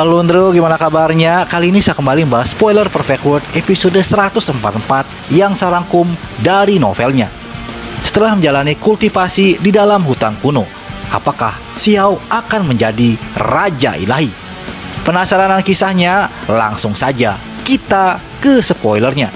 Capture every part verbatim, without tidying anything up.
Halo Andrew, gimana kabarnya? Kali ini saya kembali membahas spoiler Perfect World episode seratus empat puluh empat yang saya rangkum dari novelnya. Setelah menjalani kultivasi di dalam hutan kuno, apakah Xiao akan menjadi Raja Ilahi? Penasaran dengan kisahnya? Langsung saja kita ke spoilernya.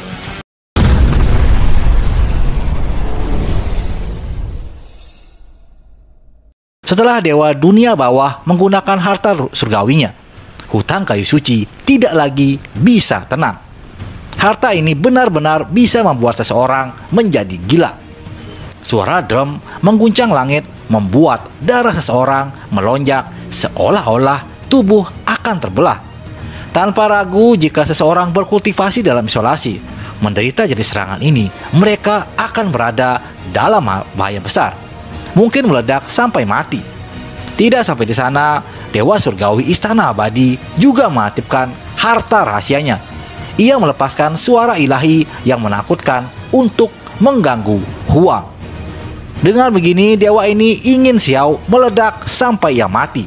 Setelah Dewa Dunia Bawah menggunakan harta surgawinya, hutan kayu suci tidak lagi bisa tenang. Harta ini benar-benar bisa membuat seseorang menjadi gila. Suara drum mengguncang langit membuat darah seseorang melonjak seolah-olah tubuh akan terbelah. Tanpa ragu, jika seseorang berkultivasi dalam isolasi, menderita jenis serangan ini, mereka akan berada dalam bahaya besar. Mungkin meledak sampai mati. Tidak sampai di sana, Dewa Surgawi Istana Abadi juga mengaktifkan harta rahasianya. Ia melepaskan suara ilahi yang menakutkan untuk mengganggu Huang. Dengan begini, dewa ini ingin Xiao meledak sampai ia mati.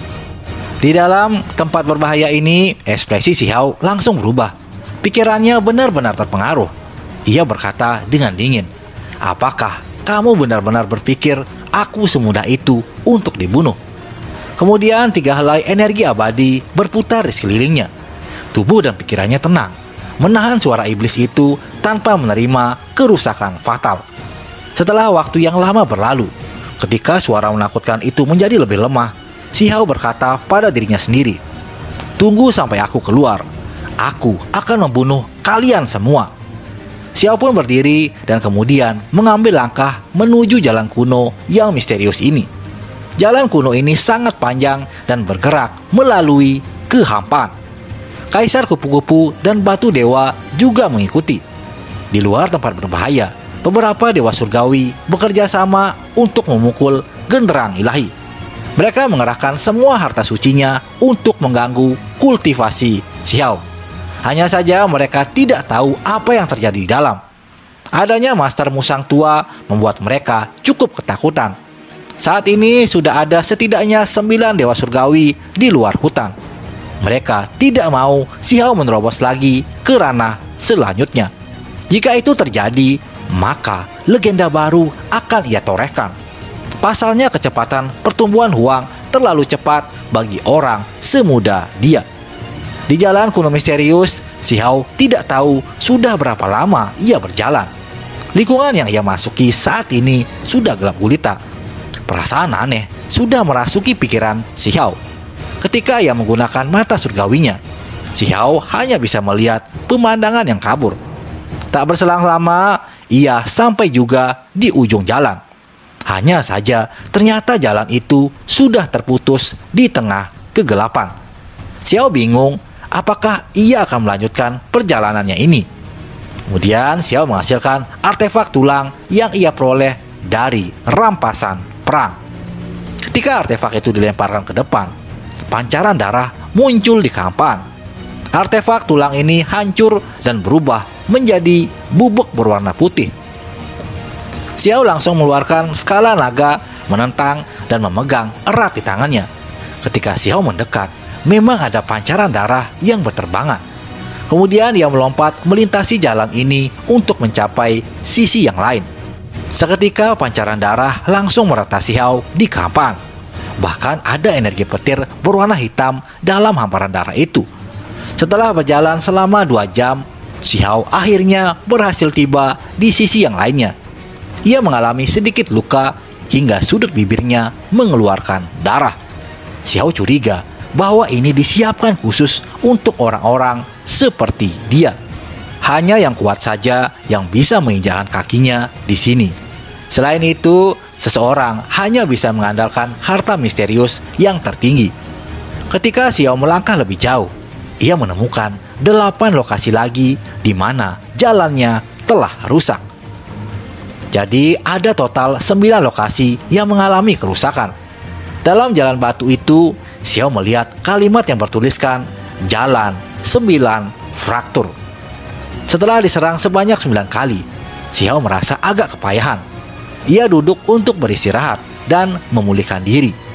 Di dalam tempat berbahaya ini, ekspresi Xiao langsung berubah. Pikirannya benar-benar terpengaruh. Ia berkata dengan dingin, "Apakah kamu benar-benar berpikir aku semudah itu untuk dibunuh?" Kemudian tiga helai energi abadi berputar di sekelilingnya. Tubuh dan pikirannya tenang, menahan suara iblis itu tanpa menerima kerusakan fatal. Setelah waktu yang lama berlalu, ketika suara menakutkan itu menjadi lebih lemah, Xiao berkata pada dirinya sendiri, "Tunggu sampai aku keluar. Aku akan membunuh kalian semua." Xiao pun berdiri dan kemudian mengambil langkah menuju jalan kuno yang misterius ini. Jalan kuno ini sangat panjang dan bergerak melalui kehampaan. Kaisar kupu-kupu dan batu dewa juga mengikuti. Di luar tempat berbahaya, beberapa dewa surgawi bekerja sama untuk memukul genderang ilahi. Mereka mengerahkan semua harta sucinya untuk mengganggu kultivasi Xiao. Hanya saja mereka tidak tahu apa yang terjadi di dalam. Adanya Master Musang tua membuat mereka cukup ketakutan. Saat ini sudah ada setidaknya sembilan dewa surgawi di luar hutan. Mereka tidak mau Xiao menerobos lagi ke ranah selanjutnya. Jika itu terjadi, maka legenda baru akan ia torehkan. Pasalnya kecepatan pertumbuhan Huang terlalu cepat bagi orang semuda dia. Di jalan kuno misterius, Xiao tidak tahu sudah berapa lama ia berjalan. Lingkungan yang ia masuki saat ini sudah gelap gulita. Perasaan aneh sudah merasuki pikiran Xiao. Ketika ia menggunakan mata surgawinya, Xiao hanya bisa melihat pemandangan yang kabur. Tak berselang lama, ia sampai juga di ujung jalan. Hanya saja ternyata jalan itu sudah terputus di tengah kegelapan. Xiao bingung apakah ia akan melanjutkan perjalanannya ini. Kemudian Xiao menghasilkan artefak tulang yang ia peroleh dari rampasan perang. Ketika artefak itu dilemparkan ke depan, pancaran darah muncul di kehampaan. Artefak tulang ini hancur dan berubah menjadi bubuk berwarna putih. Xiao langsung mengeluarkan skala naga, menentang dan memegang erat di tangannya. Ketika Xiao mendekat, memang ada pancaran darah yang berterbangan. Kemudian ia melompat melintasi jalan ini untuk mencapai sisi yang lain. Seketika pancaran darah langsung merata Xiao di kehampaan. Bahkan ada energi petir berwarna hitam dalam hamparan darah itu. Setelah berjalan selama dua jam, Xiao akhirnya berhasil tiba di sisi yang lainnya. Ia mengalami sedikit luka hingga sudut bibirnya mengeluarkan darah. Xiao curiga bahwa ini disiapkan khusus untuk orang-orang seperti dia. Hanya yang kuat saja yang bisa menginjakkan kakinya di sini. Selain itu, seseorang hanya bisa mengandalkan harta misterius yang tertinggi. Ketika Xiao melangkah lebih jauh, ia menemukan delapan lokasi lagi di mana jalannya telah rusak. Jadi ada total sembilan lokasi yang mengalami kerusakan. Dalam jalan batu itu, Xiao melihat kalimat yang bertuliskan Jalan Sembilan Fraktur. Setelah diserang sebanyak sembilan kali, Xiao merasa agak kepayahan. Ia duduk untuk beristirahat dan memulihkan diri.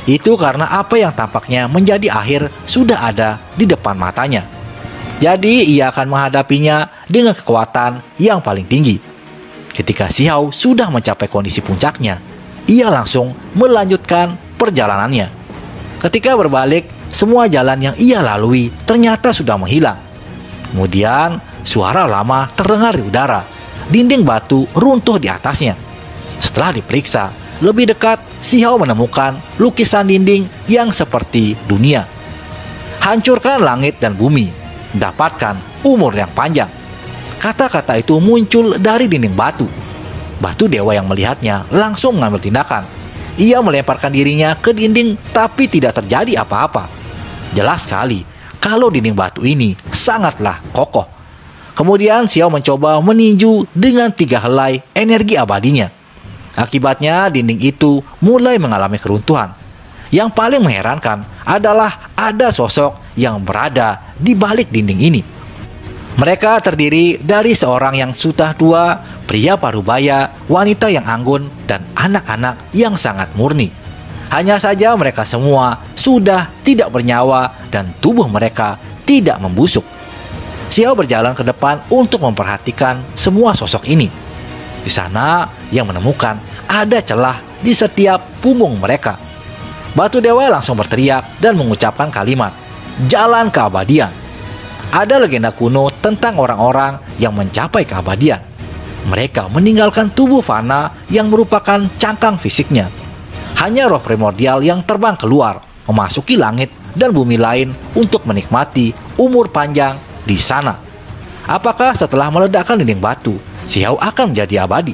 Itu karena apa yang tampaknya menjadi akhir sudah ada di depan matanya. Jadi ia akan menghadapinya dengan kekuatan yang paling tinggi. Ketika Xiao sudah mencapai kondisi puncaknya, ia langsung melanjutkan perjalanannya. Ketika berbalik, semua jalan yang ia lalui ternyata sudah menghilang. Kemudian suara lama terdengar di udara. Dinding batu runtuh di atasnya. Setelah diperiksa lebih dekat, Xiao menemukan lukisan dinding yang seperti dunia. Hancurkan langit dan bumi, dapatkan umur yang panjang. Kata-kata itu muncul dari dinding batu. Batu dewa yang melihatnya langsung mengambil tindakan. Ia melemparkan dirinya ke dinding tapi tidak terjadi apa-apa. Jelas sekali kalau dinding batu ini sangatlah kokoh. Kemudian Xiao mencoba meninju dengan tiga helai energi abadinya. Akibatnya dinding itu mulai mengalami keruntuhan. Yang paling mengherankan adalah ada sosok yang berada di balik dinding ini. Mereka terdiri dari seorang yang sudah tua, pria parubaya, wanita yang anggun, dan anak-anak yang sangat murni. Hanya saja mereka semua sudah tidak bernyawa dan tubuh mereka tidak membusuk. Xiao berjalan ke depan untuk memperhatikan semua sosok ini. Di sana ia menemukan ada celah di setiap punggung mereka. Batu dewa langsung berteriak dan mengucapkan kalimat, "Jalan keabadian." Ada legenda kuno tentang orang-orang yang mencapai keabadian. Mereka meninggalkan tubuh fana yang merupakan cangkang fisiknya. Hanya roh primordial yang terbang keluar, memasuki langit dan bumi lain untuk menikmati umur panjang di sana. Apakah setelah meledakkan dinding batu, Xiao akan menjadi abadi?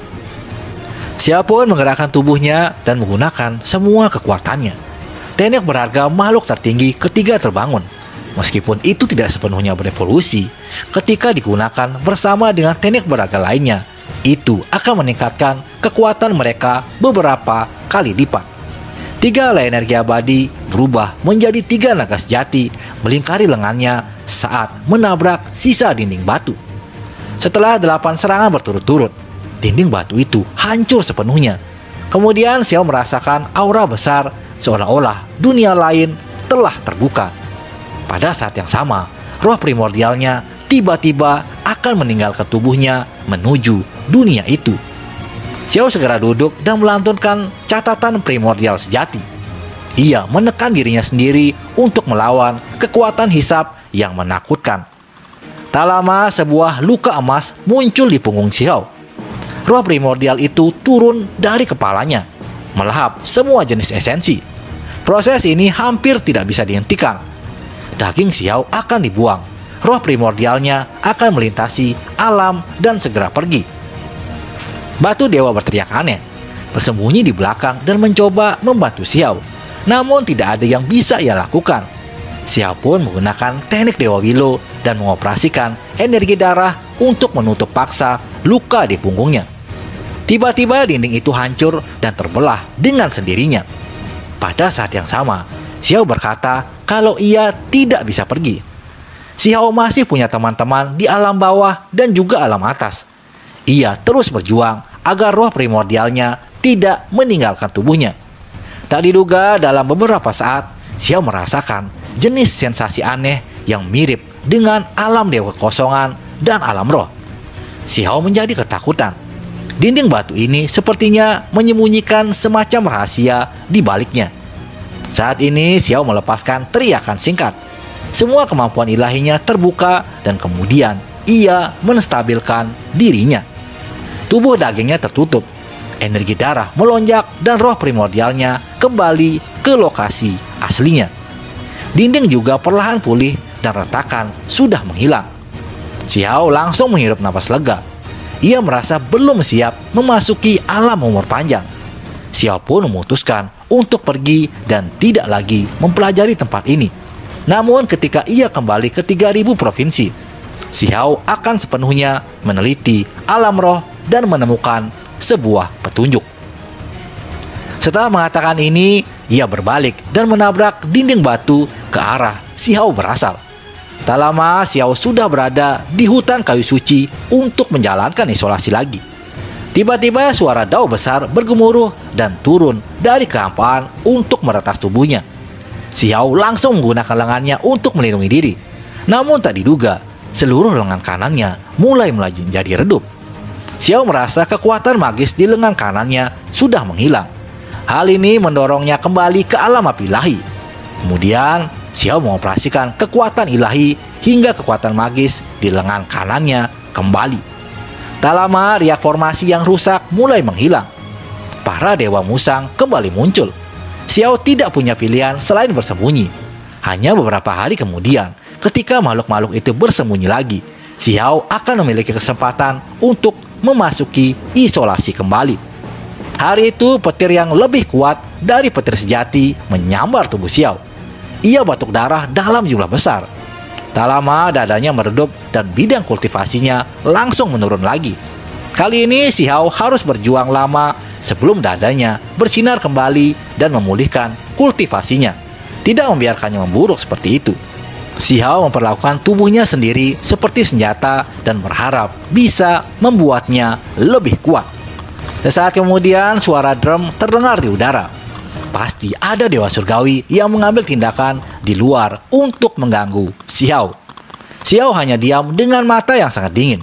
Xiao pun menggerakkan tubuhnya dan menggunakan semua kekuatannya. Teknik berharga makhluk tertinggi ketiga terbangun. Meskipun itu tidak sepenuhnya berevolusi, ketika digunakan bersama dengan teknik berharga lainnya, itu akan meningkatkan kekuatan mereka beberapa kali lipat. Tiga helai energi abadi berubah menjadi tiga naga sejati melingkari lengannya saat menabrak sisa dinding batu. Setelah delapan serangan berturut-turut, dinding batu itu hancur sepenuhnya. Kemudian Xiao merasakan aura besar seolah-olah dunia lain telah terbuka. Pada saat yang sama, roh primordialnya tiba-tiba akan meninggalkan tubuhnya menuju dunia itu. Xiao segera duduk dan melantunkan catatan primordial sejati. Ia menekan dirinya sendiri untuk melawan kekuatan hisap yang menakutkan. Tak lama sebuah luka emas muncul di punggung Xiao. Roh primordial itu turun dari kepalanya, melahap semua jenis esensi. Proses ini hampir tidak bisa dihentikan. Daging Xiao akan dibuang. Roh primordialnya akan melintasi alam dan segera pergi. Batu dewa berteriak aneh, bersembunyi di belakang dan mencoba membantu Xiao. Namun tidak ada yang bisa ia lakukan. Xiao pun menggunakan teknik Dewa Willow dan mengoperasikan energi darah untuk menutup paksa luka di punggungnya. Tiba-tiba dinding itu hancur dan terbelah dengan sendirinya. Pada saat yang sama, Xiao berkata kalau ia tidak bisa pergi. Xiao masih punya teman-teman di alam bawah dan juga alam atas. Ia terus berjuang agar roh primordialnya tidak meninggalkan tubuhnya. Tak diduga dalam beberapa saat, Xiao merasakan jenis sensasi aneh yang mirip dengan alam dewa kekosongan dan alam roh. Xiao menjadi ketakutan. Dinding batu ini sepertinya menyembunyikan semacam rahasia di baliknya. Saat ini Xiao melepaskan teriakan singkat. Semua kemampuan ilahinya terbuka dan kemudian ia menstabilkan dirinya. Tubuh dagingnya tertutup. Energi darah melonjak dan roh primordialnya kembali ke lokasi aslinya. Dinding juga perlahan pulih dan retakan sudah menghilang. Xiao langsung menghirup napas lega. Ia merasa belum siap memasuki alam umur panjang. Xiao pun memutuskan untuk pergi dan tidak lagi mempelajari tempat ini. Namun ketika ia kembali ke tiga ribu provinsi, Xiao akan sepenuhnya meneliti alam roh dan menemukan sebuah petunjuk. Setelah mengatakan ini, ia berbalik dan menabrak dinding batu ke arah Xiao berasal. Tak lama Xiao sudah berada di hutan kayu suci untuk menjalankan isolasi lagi. Tiba-tiba suara dao besar bergemuruh dan turun dari kehampaan untuk meretas tubuhnya. Xiao langsung menggunakan lengannya untuk melindungi diri. Namun tak diduga, seluruh lengan kanannya mulai menjadi redup. Xiao merasa kekuatan magis di lengan kanannya sudah menghilang. Hal ini mendorongnya kembali ke alam api ilahi. Kemudian, Xiao mengoperasikan kekuatan ilahi hingga kekuatan magis di lengan kanannya kembali. Tak lama, riak formasi yang rusak mulai menghilang. Para dewa musang kembali muncul. Xiao tidak punya pilihan selain bersembunyi. Hanya beberapa hari kemudian, ketika makhluk-makhluk itu bersembunyi lagi, Xiao akan memiliki kesempatan untuk memasuki isolasi kembali. Hari itu, petir yang lebih kuat dari petir sejati menyambar tubuh Xiao. Ia batuk darah dalam jumlah besar. Tak lama, dadanya meredup dan bidang kultivasinya langsung menurun lagi. Kali ini Xiao harus berjuang lama sebelum dadanya bersinar kembali dan memulihkan kultivasinya. Tidak membiarkannya memburuk seperti itu. Xiao memperlakukan tubuhnya sendiri seperti senjata dan berharap bisa membuatnya lebih kuat. Sesaat kemudian, suara drum terdengar di udara. Pasti ada dewa surgawi yang mengambil tindakan di luar untuk mengganggu Xiao. Xiao hanya diam dengan mata yang sangat dingin.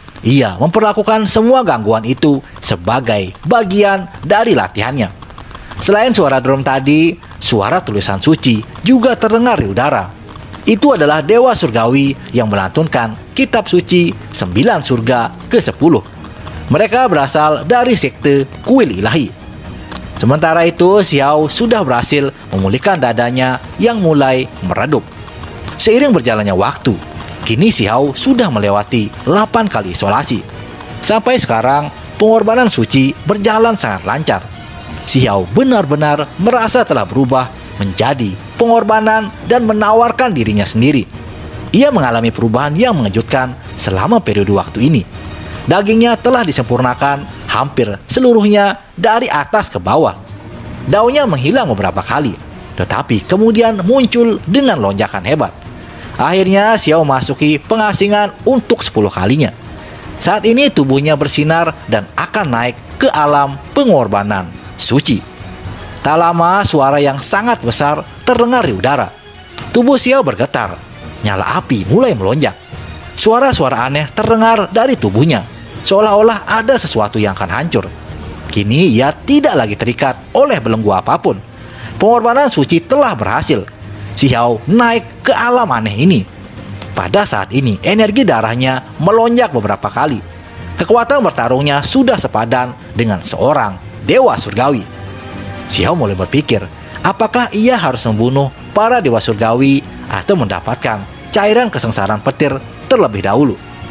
Ia memperlakukan semua gangguan itu sebagai bagian dari latihannya. Selain suara drum tadi, suara tulisan suci juga terdengar di udara. Itu adalah dewa surgawi yang melantunkan kitab suci sembilan surga ke sepuluh. Mereka berasal dari sekte kuil ilahi. Sementara itu, Xiao sudah berhasil memulihkan dadanya yang mulai meredup. Seiring berjalannya waktu, kini Xiao sudah melewati delapan kali isolasi. Sampai sekarang, pengorbanan suci berjalan sangat lancar. Xiao benar-benar merasa telah berubah menjadi pengorbanan dan menawarkan dirinya sendiri. Ia mengalami perubahan yang mengejutkan selama periode waktu ini. Dagingnya telah disempurnakan hampir seluruhnya dari atas ke bawah. Daunnya menghilang beberapa kali, tetapi kemudian muncul dengan lonjakan hebat. Akhirnya Xiao memasuki pengasingan untuk sepuluh kalinya. Saat ini tubuhnya bersinar dan akan naik ke alam pengorbanan suci. Tak lama, suara yang sangat besar terdengar di udara. Tubuh Xiao bergetar, nyala api mulai melonjak. Suara-suara aneh terdengar dari tubuhnya, seolah-olah ada sesuatu yang akan hancur. Kini ia tidak lagi terikat oleh belenggu apapun. Pengorbanan suci telah berhasil. Xiao naik ke alam aneh ini. Pada saat ini, energi darahnya melonjak beberapa kali. Kekuatan bertarungnya sudah sepadan dengan seorang dewa surgawi. Xiao mulai berpikir, apakah ia harus membunuh para dewa surgawi atau mendapatkan cairan kesengsaraan petir terlebih dahulu.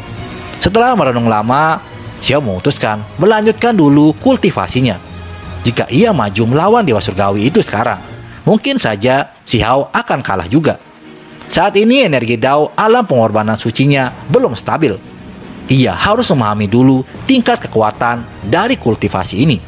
Setelah merenung lama, Xiao memutuskan melanjutkan dulu kultivasinya. Jika ia maju melawan dewa surgawi itu sekarang, mungkin saja Xiao akan kalah juga. Saat ini energi Dao alam pengorbanan sucinya belum stabil. Ia harus memahami dulu tingkat kekuatan dari kultivasi ini.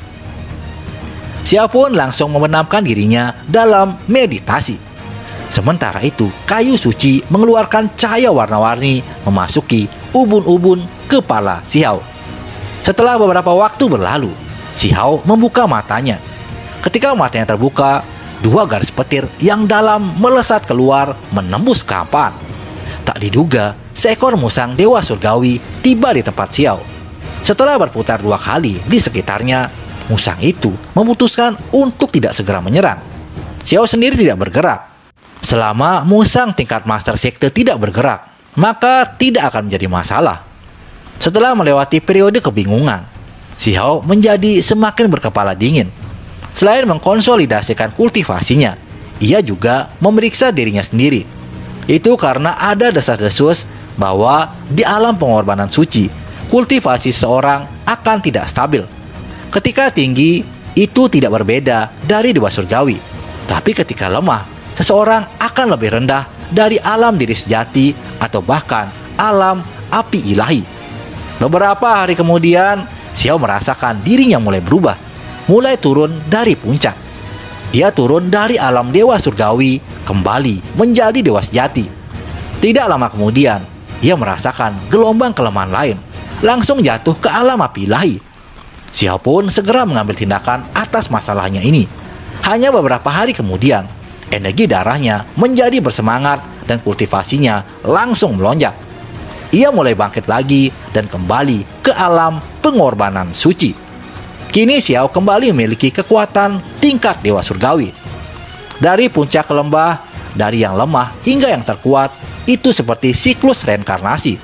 Xiao pun langsung membenamkan dirinya dalam meditasi. Sementara itu, kayu suci mengeluarkan cahaya warna-warni memasuki ubun-ubun kepala Xiao. Setelah beberapa waktu berlalu, Xiao membuka matanya. Ketika matanya terbuka, dua garis petir yang dalam melesat keluar menembus kehampaan. Tak diduga, seekor musang dewa surgawi tiba di tempat Xiao. Setelah berputar dua kali di sekitarnya, musang itu memutuskan untuk tidak segera menyerang. Xiao sendiri tidak bergerak. Selama musang tingkat master sekte tidak bergerak, maka tidak akan menjadi masalah. Setelah melewati periode kebingungan, Xiao menjadi semakin berkepala dingin. Selain mengkonsolidasikan kultivasinya, ia juga memeriksa dirinya sendiri. Itu karena ada desas-desus bahwa di alam pengorbanan suci, kultivasi seseorang akan tidak stabil. Ketika tinggi, itu tidak berbeda dari dewa surgawi. Tapi ketika lemah, seseorang akan lebih rendah dari alam diri sejati atau bahkan alam api ilahi. Beberapa hari kemudian, Xiao merasakan dirinya mulai berubah. Mulai turun dari puncak. Ia turun dari alam dewa surgawi kembali menjadi dewa sejati. Tidak lama kemudian, ia merasakan gelombang kelemahan lain, langsung jatuh ke alam api ilahi. Xiao pun segera mengambil tindakan atas masalahnya ini. Hanya beberapa hari kemudian, energi darahnya menjadi bersemangat dan kultivasinya langsung melonjak. Ia mulai bangkit lagi dan kembali ke alam pengorbanan suci. Kini Xiao kembali memiliki kekuatan tingkat dewa surgawi. Dari puncak ke lembah, dari yang lemah hingga yang terkuat, itu seperti siklus reinkarnasi.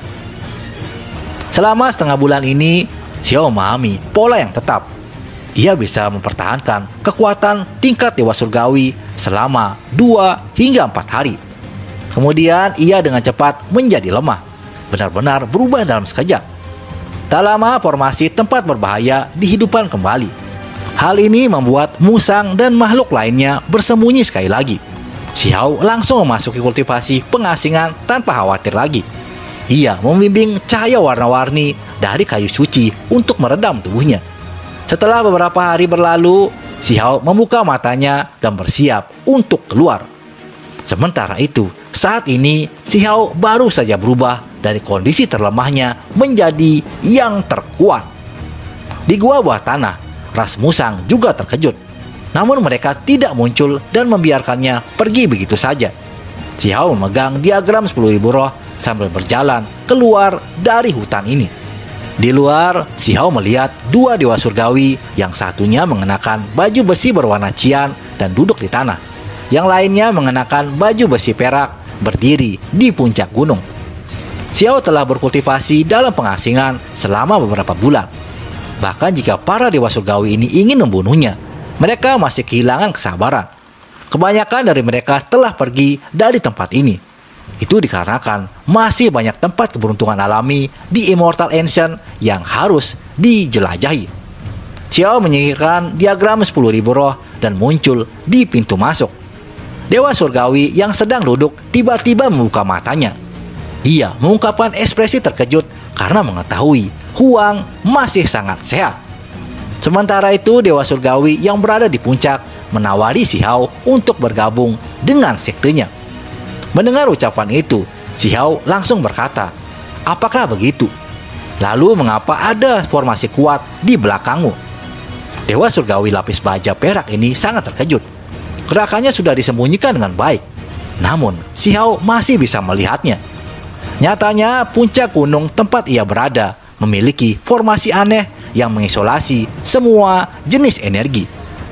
Selama setengah bulan ini, Xiao memahami pola yang tetap. Ia bisa mempertahankan kekuatan tingkat dewa surgawi selama dua hingga empat hari. Kemudian ia dengan cepat menjadi lemah, benar-benar berubah dalam sekejap. Tak lama formasi tempat berbahaya dihidupkan kembali. Hal ini membuat musang dan makhluk lainnya bersembunyi sekali lagi. Xiao langsung memasuki kultivasi pengasingan tanpa khawatir lagi. Ia membimbing cahaya warna-warni dari kayu suci untuk meredam tubuhnya. Setelah beberapa hari berlalu, Xiao membuka matanya dan bersiap untuk keluar. Sementara itu, saat ini Xiao baru saja berubah dari kondisi terlemahnya menjadi yang terkuat. Di gua bawah tanah, ras musang juga terkejut. Namun mereka tidak muncul dan membiarkannya pergi begitu saja. Xiao memegang diagram sepuluh ribu roh sambil berjalan keluar dari hutan ini. Di luar, Xiao melihat dua dewa surgawi, yang satunya mengenakan baju besi berwarna cian dan duduk di tanah. Yang lainnya mengenakan baju besi perak berdiri di puncak gunung. Xiao telah berkultivasi dalam pengasingan selama beberapa bulan. Bahkan jika para dewa surgawi ini ingin membunuhnya, mereka masih kehilangan kesabaran. Kebanyakan dari mereka telah pergi dari tempat ini. Itu dikarenakan masih banyak tempat keberuntungan alami di Immortal Ancient yang harus dijelajahi. Xiao menyingkirkan diagram sepuluh ribu roh dan muncul di pintu masuk. Dewa surgawi yang sedang duduk tiba-tiba membuka matanya. Ia mengungkapkan ekspresi terkejut karena mengetahui Huang masih sangat sehat. Sementara itu, dewa surgawi yang berada di puncak menawari Xiao untuk bergabung dengan sektenya. Mendengar ucapan itu, Xiao langsung berkata, "Apakah begitu? Lalu mengapa ada formasi kuat di belakangmu?" Dewa surgawi lapis baja perak ini sangat terkejut. Gerakannya sudah disembunyikan dengan baik, namun Xiao masih bisa melihatnya. Nyatanya puncak gunung tempat ia berada memiliki formasi aneh yang mengisolasi semua jenis energi.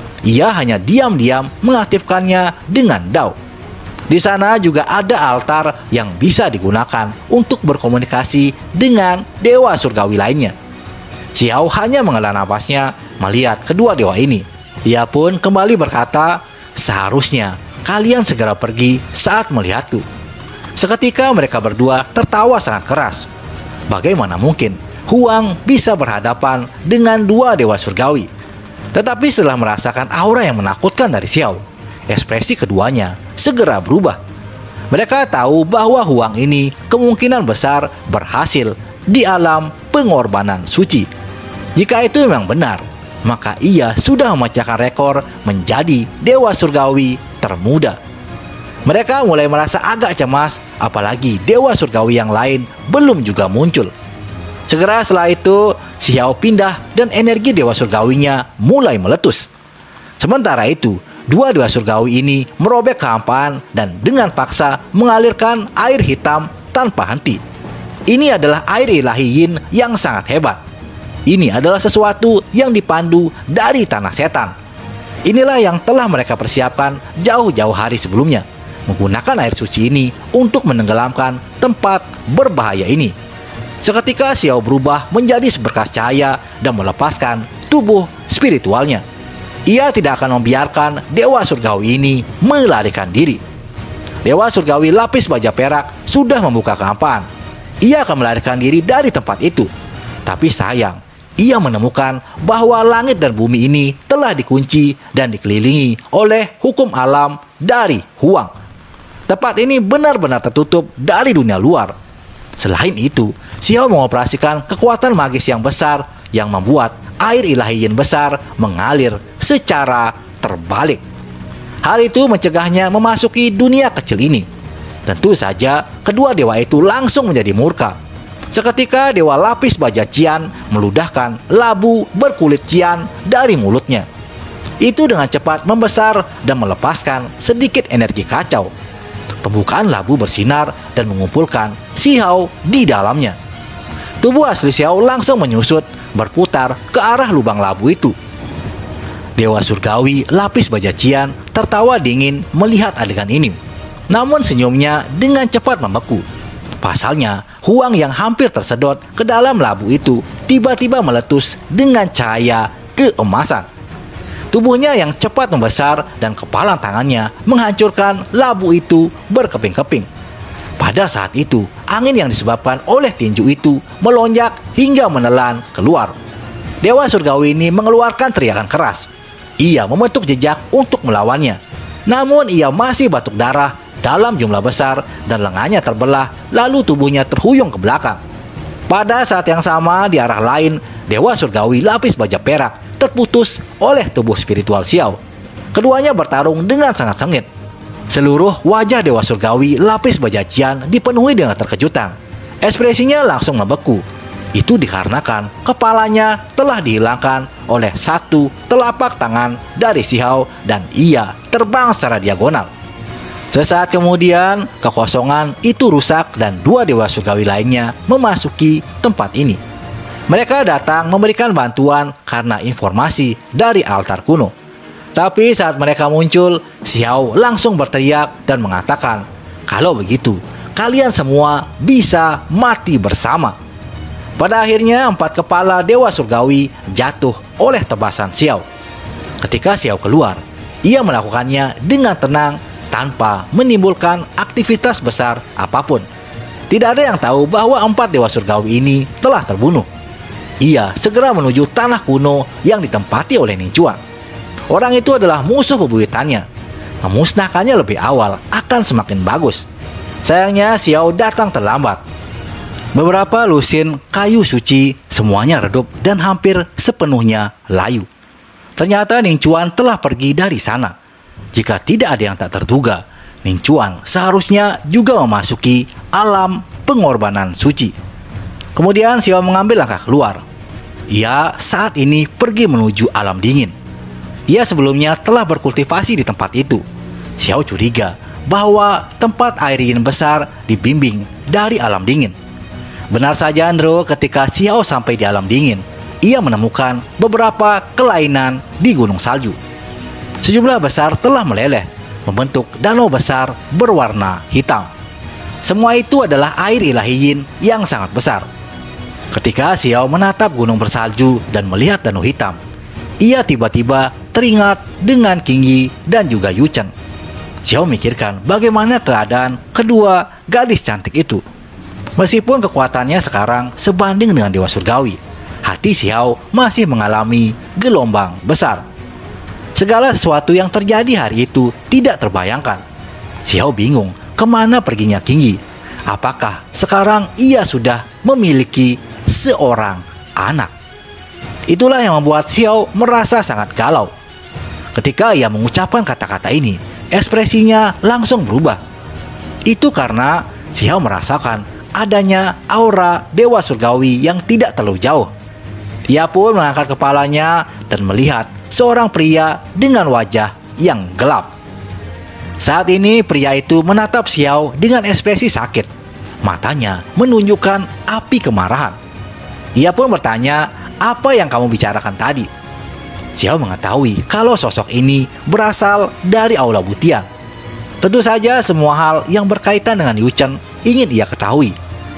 Ia hanya diam-diam mengaktifkannya dengan Dao. Di sana juga ada altar yang bisa digunakan untuk berkomunikasi dengan dewa surgawi lainnya. Xiao hanya menghela napasnya melihat kedua dewa ini. Ia pun kembali berkata, "Seharusnya kalian segera pergi saat melihatku." Seketika mereka berdua tertawa sangat keras. Bagaimana mungkin Huang bisa berhadapan dengan dua dewa surgawi? Tetapi setelah merasakan aura yang menakutkan dari Xiao, ekspresi keduanya segera berubah. Mereka tahu bahwa Huang ini kemungkinan besar berhasil di alam pengorbanan suci. Jika itu memang benar, maka ia sudah memecahkan rekor menjadi dewa surgawi termuda. Mereka mulai merasa agak cemas, apalagi dewa surgawi yang lain belum juga muncul. Segera setelah itu, Xiao pindah dan energi dewa surgawinya mulai meletus. Sementara itu, dua dewa surgawi ini merobek kehampaan dan dengan paksa mengalirkan air hitam tanpa henti. Ini adalah air ilahi yin yang sangat hebat. Ini adalah sesuatu yang dipandu dari tanah setan. Inilah yang telah mereka persiapkan jauh-jauh hari sebelumnya, menggunakan air suci ini untuk menenggelamkan tempat berbahaya ini. Seketika Xiao berubah menjadi seberkas cahaya dan melepaskan tubuh spiritualnya. Ia tidak akan membiarkan dewa surgawi ini melarikan diri. Dewa surgawi lapis baja perak sudah membuka kehampaan. Ia akan melarikan diri dari tempat itu. Tapi sayang, ia menemukan bahwa langit dan bumi ini telah dikunci dan dikelilingi oleh hukum alam dari Huang. Tempat ini benar-benar tertutup dari dunia luar. Selain itu, Xiao mengoperasikan kekuatan magis yang besar yang membuat air ilahi yin besar mengalir secara terbalik. Hal itu mencegahnya memasuki dunia kecil ini. Tentu saja kedua dewa itu langsung menjadi murka. Seketika Dewa Lapis Baja Cian meludahkan labu berkulit cian dari mulutnya. Itu dengan cepat membesar dan melepaskan sedikit energi kacau. Pembukaan labu bersinar dan mengumpulkan Xiao di dalamnya. Tubuh asli Xiao langsung menyusut, berputar ke arah lubang labu itu. Dewa Surgawi Lapis Baja Cian tertawa dingin melihat adegan ini. Namun senyumnya dengan cepat membeku. Pasalnya, Huang yang hampir tersedot ke dalam labu itu tiba-tiba meletus dengan cahaya keemasan. Tubuhnya yang cepat membesar dan kepalan tangannya menghancurkan labu itu berkeping-keping. Pada saat itu, angin yang disebabkan oleh tinju itu melonjak hingga menelan keluar. Dewa Surgawi ini mengeluarkan teriakan keras. Ia membentuk jejak untuk melawannya. Namun ia masih batuk darah dalam jumlah besar dan lengannya terbelah, lalu tubuhnya terhuyung ke belakang. Pada saat yang sama, di arah lain, Dewa Surgawi Lapis Baja Perak terputus oleh tubuh spiritual Xiao. Keduanya bertarung dengan sangat sengit. Seluruh wajah Dewa Surgawi Lapis Baja Cian dipenuhi dengan terkejutan. Ekspresinya langsung membeku. Itu dikarenakan kepalanya telah dihilangkan oleh satu telapak tangan dari Xiao dan ia terbang secara diagonal. Sesaat kemudian, kekosongan itu rusak dan dua Dewa Surgawi lainnya memasuki tempat ini. Mereka datang memberikan bantuan karena informasi dari altar kuno. Tapi saat mereka muncul, Xiao langsung berteriak dan mengatakan, "Kalau begitu, kalian semua bisa mati bersama." Pada akhirnya, empat kepala Dewa Surgawi jatuh oleh tebasan Xiao. Ketika Xiao keluar, ia melakukannya dengan tenang tanpa menimbulkan aktivitas besar apapun. Tidak ada yang tahu bahwa empat Dewa Surgawi ini telah terbunuh. Ia segera menuju tanah kuno yang ditempati oleh Ning Chuan. Orang itu adalah musuh bebuyutannya. Memusnahkannya lebih awal akan semakin bagus. Sayangnya Xiao datang terlambat. Beberapa lusin kayu suci semuanya redup dan hampir sepenuhnya layu. Ternyata Ning Chuan telah pergi dari sana. Jika tidak ada yang tak terduga, Ning Chuan seharusnya juga memasuki alam pengorbanan suci. Kemudian Xiao mengambil langkah keluar. Ia saat ini pergi menuju alam dingin. Ia sebelumnya telah berkultivasi di tempat itu. Xiao curiga bahwa tempat air dingin besar dibimbing dari alam dingin. Benar saja Andro, ketika Xiao sampai di alam dingin, ia menemukan beberapa kelainan di gunung salju. Sejumlah besar telah meleleh, membentuk danau besar berwarna hitam. Semua itu adalah air ilahi yin yang sangat besar. Ketika Xiao menatap gunung bersalju dan melihat danau hitam, ia tiba-tiba teringat dengan Qing Yi dan juga Yu Chen. Xiao memikirkan bagaimana keadaan kedua gadis cantik itu. Meskipun kekuatannya sekarang sebanding dengan Dewa Surgawi, hati Xiao masih mengalami gelombang besar. Segala sesuatu yang terjadi hari itu tidak terbayangkan. Xiao bingung kemana perginya Qing Yi. Apakah sekarang ia sudah memiliki seorang anak? Itulah yang membuat Xiao merasa sangat galau. Ketika ia mengucapkan kata-kata ini, ekspresinya langsung berubah. Itu karena Xiao merasakan adanya aura Dewa Surgawi yang tidak terlalu jauh. Ia pun mengangkat kepalanya dan melihat seorang pria dengan wajah yang gelap. Saat ini pria itu menatap Xiao dengan ekspresi sakit. Matanya menunjukkan api kemarahan. Ia pun bertanya, "Apa yang kamu bicarakan tadi?" Xiao mengetahui kalau sosok ini berasal dari Aula Butian. Tentu saja semua hal yang berkaitan dengan Yu Chen ingin ia ketahui.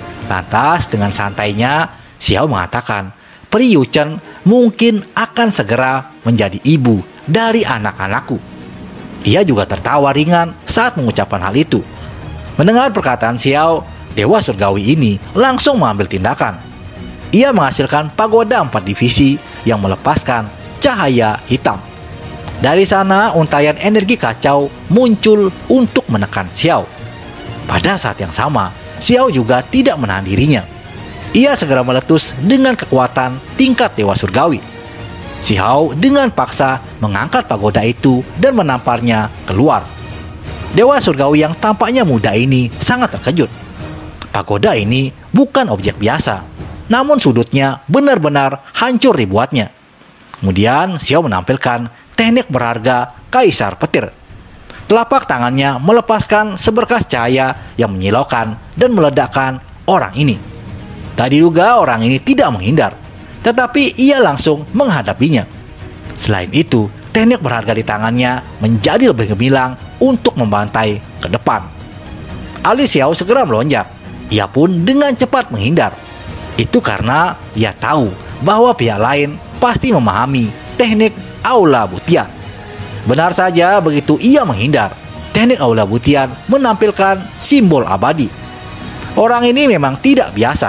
Lantas dengan santainya Xiao mengatakan, "Pri Yu Chen mungkin akan segera menjadi ibu dari anak-anakku." Ia juga tertawa ringan saat mengucapkan hal itu. Mendengar perkataan Xiao, Dewa Surgawi ini langsung mengambil tindakan. Ia menghasilkan pagoda empat divisi yang melepaskan cahaya hitam. Dari sana untayan energi kacau muncul untuk menekan Xiao. Pada saat yang sama, Xiao juga tidak menahan dirinya. Ia segera meletus dengan kekuatan tingkat Dewa Surgawi. Xiao dengan paksa mengangkat pagoda itu dan menamparnya keluar. Dewa Surgawi yang tampaknya muda ini sangat terkejut. Pagoda ini bukan objek biasa, namun sudutnya benar-benar hancur dibuatnya. Kemudian Xiao menampilkan teknik berharga Kaisar Petir. Telapak tangannya melepaskan seberkas cahaya yang menyilaukan dan meledakkan orang ini. Tak diduga orang ini tidak menghindar, tetapi ia langsung menghadapinya. Selain itu, teknik berharga di tangannya menjadi lebih gemilang untuk membantai ke depan. Alis Xiao segera melonjak. Ia pun dengan cepat menghindar. Itu karena ia tahu bahwa pihak lain pasti memahami teknik Aula Butian. Benar saja, begitu ia menghindar, teknik Aula Butian menampilkan simbol abadi. Orang ini memang tidak biasa.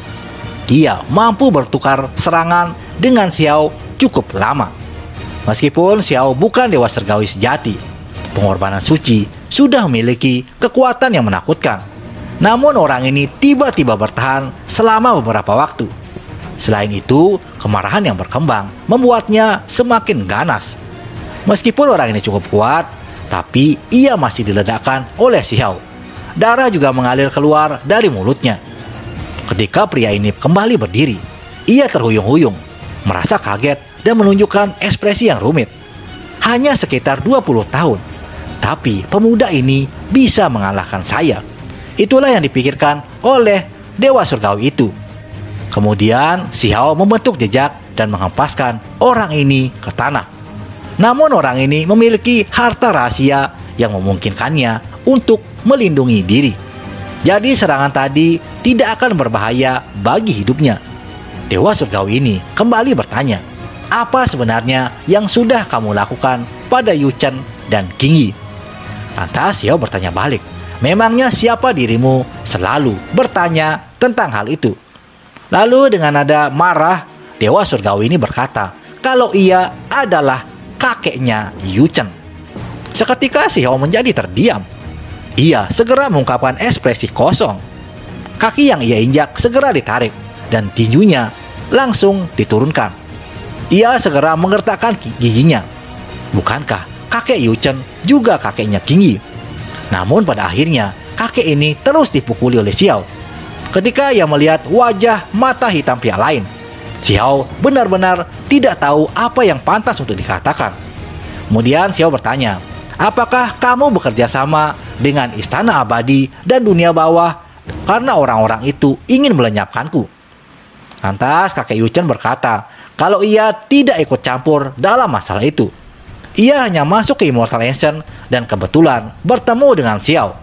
Ia mampu bertukar serangan dengan Xiao cukup lama. Meskipun Xiao bukan dewa surgawi sejati, pengorbanan suci sudah memiliki kekuatan yang menakutkan. Namun orang ini tiba-tiba bertahan selama beberapa waktu. Selain itu, kemarahan yang berkembang membuatnya semakin ganas. Meskipun orang ini cukup kuat, tapi ia masih diledakkan oleh Xiao. Darah juga mengalir keluar dari mulutnya. Ketika pria ini kembali berdiri, ia terhuyung-huyung, merasa kaget dan menunjukkan ekspresi yang rumit. Hanya sekitar dua puluh tahun, tapi pemuda ini bisa mengalahkan saya. Itulah yang dipikirkan oleh dewa surgawi itu. Kemudian Xiao membentuk jejak dan menghempaskan orang ini ke tanah. Namun orang ini memiliki harta rahasia yang memungkinkannya untuk melindungi diri. Jadi serangan tadi tidak akan berbahaya bagi hidupnya. Dewa surgawi ini kembali bertanya, apa sebenarnya yang sudah kamu lakukan pada Yu Chen dan Qingyi? Lantas Xiao bertanya balik, memangnya siapa dirimu selalu bertanya tentang hal itu? Lalu dengan nada marah, dewa surgawi ini berkata kalau ia adalah kakeknya Yu Chen. Seketika Xiao menjadi terdiam. Ia segera mengungkapkan ekspresi kosong. Kaki yang ia injak segera ditarik dan tinjunya langsung diturunkan. Ia segera menggertakkan giginya. Bukankah kakek Yu Chen juga kakeknya Qingyi? Namun pada akhirnya kakek ini terus dipukuli oleh Xiao. Ketika ia melihat wajah mata hitam pihak lain, Xiao benar-benar tidak tahu apa yang pantas untuk dikatakan. Kemudian Xiao bertanya, apakah kamu bekerja sama dengan istana abadi dan dunia bawah karena orang-orang itu ingin melenyapkanku? Lantas kakek Yu Chen berkata kalau ia tidak ikut campur dalam masalah itu. Ia hanya masuk ke Immortal Ancient dan kebetulan bertemu dengan Xiao.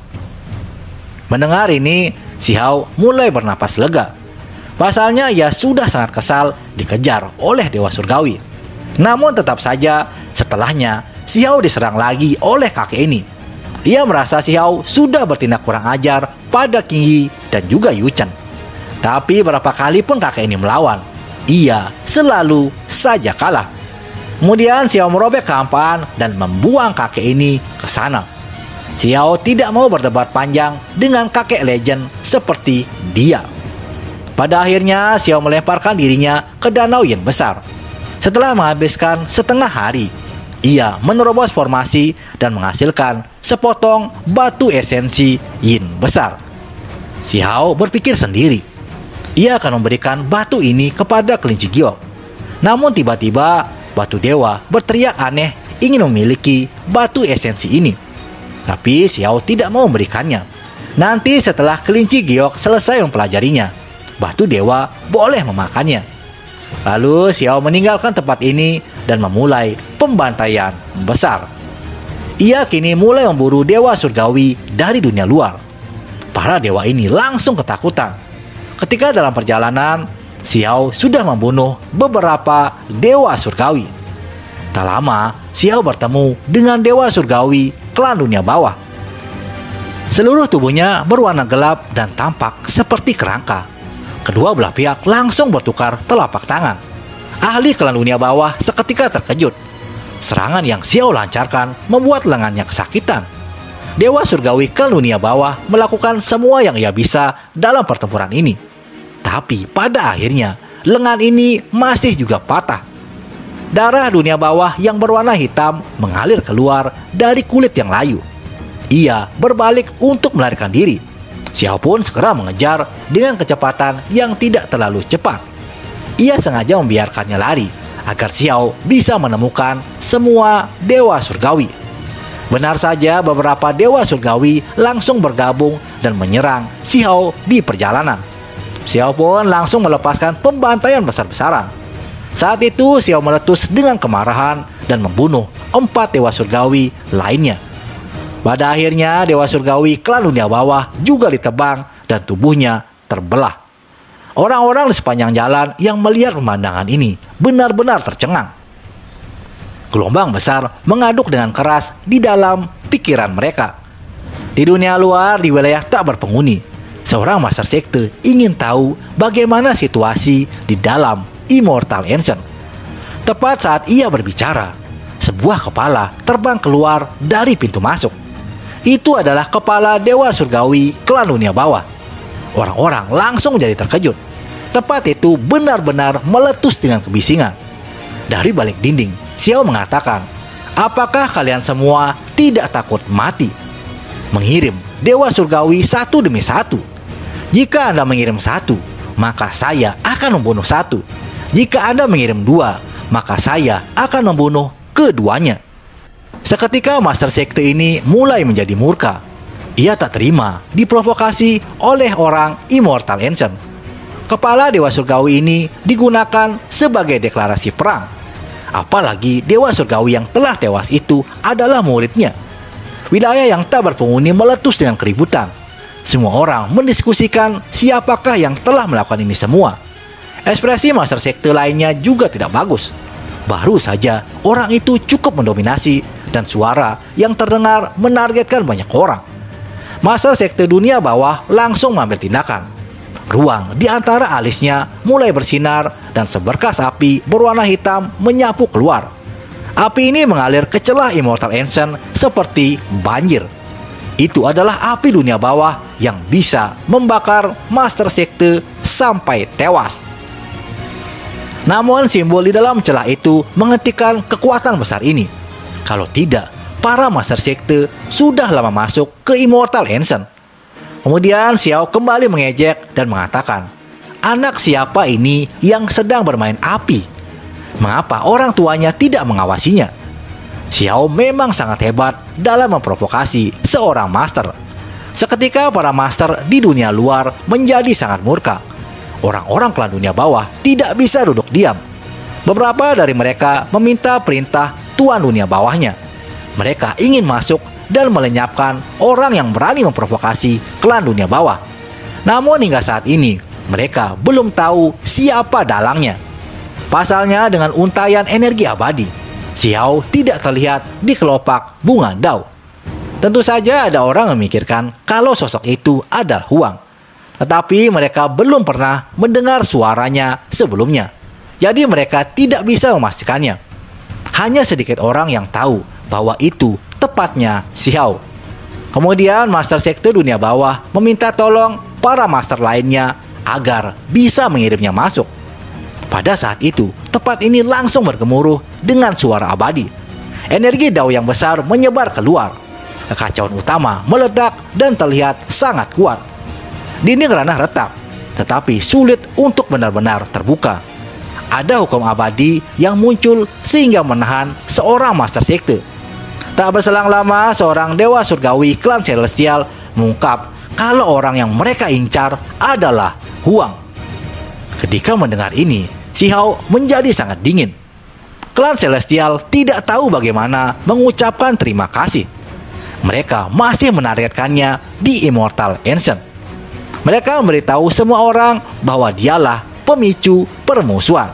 Mendengar ini, Xiao mulai bernapas lega. Pasalnya ia sudah sangat kesal dikejar oleh dewa surgawi. Namun tetap saja setelahnya Xiao diserang lagi oleh kakek ini. Ia merasa Xiao sudah bertindak kurang ajar pada Qingyi dan juga Yu Chen. Tapi berapa kali pun kakek ini melawan, ia selalu saja kalah. Kemudian Xiao merobek kehampaan dan membuang kakek ini ke sana. Xiao tidak mau berdebat panjang dengan kakek legend seperti dia. Pada akhirnya Xiao melemparkan dirinya ke danau Yin besar. Setelah menghabiskan setengah hari, ia menerobos formasi dan menghasilkan sepotong batu esensi Yin besar. Xiao berpikir sendiri, ia akan memberikan batu ini kepada kelinci giok. Namun tiba-tiba batu dewa berteriak aneh ingin memiliki batu esensi ini. Tapi Xiao tidak mau memberikannya. Nanti setelah kelinci giok selesai mempelajarinya, batu dewa boleh memakannya. Lalu Xiao meninggalkan tempat ini dan memulai pembantaian besar. Ia kini mulai memburu dewa surgawi dari dunia luar. Para dewa ini langsung ketakutan. Ketika dalam perjalanan, Xiao sudah membunuh beberapa dewa surgawi. Tak lama, Xiao bertemu dengan dewa surgawi klan dunia bawah. Seluruh tubuhnya berwarna gelap dan tampak seperti kerangka. Kedua belah pihak langsung bertukar telapak tangan. Ahli klan dunia bawah seketika terkejut. Serangan yang Xiao lancarkan membuat lengannya kesakitan. Dewa surgawi klan dunia bawah melakukan semua yang ia bisa dalam pertempuran ini. Tapi pada akhirnya lengan ini masih juga patah. Darah dunia bawah yang berwarna hitam mengalir keluar dari kulit yang layu. Ia berbalik untuk melarikan diri. Xiao pun segera mengejar dengan kecepatan yang tidak terlalu cepat. Ia sengaja membiarkannya lari agar Xiao bisa menemukan semua dewa surgawi. Benar saja, beberapa dewa surgawi langsung bergabung dan menyerang Xiao di perjalanan. Xiao pun langsung melepaskan pembantaian besar-besaran. Saat itu Xiao meletus dengan kemarahan dan membunuh empat dewa surgawi lainnya. Pada akhirnya dewa surgawi klan dunia bawah juga ditebang dan tubuhnya terbelah. Orang-orang di sepanjang jalan yang melihat pemandangan ini benar-benar tercengang. Gelombang besar mengaduk dengan keras di dalam pikiran mereka. Di dunia luar, di wilayah tak berpenghuni, seorang master sekte ingin tahu bagaimana situasi di dalam Immortal Ancient. Tepat saat ia berbicara, sebuah kepala terbang keluar dari pintu masuk. Itu adalah kepala dewa surgawi klan dunia bawah. Orang-orang langsung jadi terkejut. Tempat itu benar-benar meletus dengan kebisingan. Dari balik dinding, Xiao mengatakan, "Apakah kalian semua tidak takut mati? Mengirim dewa surgawi satu demi satu. Jika Anda mengirim satu, maka saya akan membunuh satu. Jika Anda mengirim dua, maka saya akan membunuh keduanya." Seketika master sekte ini mulai menjadi murka. Ia tak terima diprovokasi oleh orang Immortal Ancient. Kepala dewa surgawi ini digunakan sebagai deklarasi perang. Apalagi dewa surgawi yang telah tewas itu adalah muridnya. Wilayah yang tak berpenghuni meletus dengan keributan. Semua orang mendiskusikan siapakah yang telah melakukan ini semua. Ekspresi master sekte lainnya juga tidak bagus. Baru saja orang itu cukup mendominasi dan suara yang terdengar menargetkan banyak orang. Master sekte dunia bawah langsung mengambil tindakan. Ruang di antara alisnya mulai bersinar dan seberkas api berwarna hitam menyapu keluar. Api ini mengalir ke celah Immortal Ancient seperti banjir. Itu adalah api dunia bawah yang bisa membakar master sekte sampai tewas. Namun simbol di dalam celah itu menghentikan kekuatan besar ini. Kalau tidak, para master sekte sudah lama masuk ke Immortal Ancient. Kemudian Xiao kembali mengejek dan mengatakan, "Anak siapa ini yang sedang bermain api? Mengapa orang tuanya tidak mengawasinya?" Xiao memang sangat hebat dalam memprovokasi seorang master. Seketika para master di dunia luar menjadi sangat murka. Orang-orang klan dunia bawah tidak bisa duduk diam. Beberapa dari mereka meminta perintah tuan dunia bawahnya. Mereka ingin masuk dan melenyapkan orang yang berani memprovokasi klan dunia bawah. Namun hingga saat ini mereka belum tahu siapa dalangnya. Pasalnya dengan untaian energi abadi, Xiao tidak terlihat di kelopak bunga Dao. Tentu saja ada orang memikirkan kalau sosok itu adalah Huang. Tetapi mereka belum pernah mendengar suaranya sebelumnya. Jadi mereka tidak bisa memastikannya. Hanya sedikit orang yang tahu bahwa itu tepatnya Xiao. Kemudian master sekte dunia bawah meminta tolong para master lainnya agar bisa mengirimnya masuk. Pada saat itu, tempat ini langsung bergemuruh dengan suara abadi. Energi Dao yang besar menyebar keluar. Kekacauan utama meledak dan terlihat sangat kuat. Dinding ranah retak, tetapi sulit untuk benar-benar terbuka. Ada hukum abadi yang muncul sehingga menahan seorang master sekte. Tak berselang lama, seorang dewa surgawi klan Celestial mengungkap kalau orang yang mereka incar adalah Huang. Ketika mendengar ini, Xiao menjadi sangat dingin. Klan Celestial tidak tahu bagaimana mengucapkan terima kasih. Mereka masih menargetkannya di Immortal Ancient. Mereka memberitahu semua orang bahwa dialah pemicu permusuhan.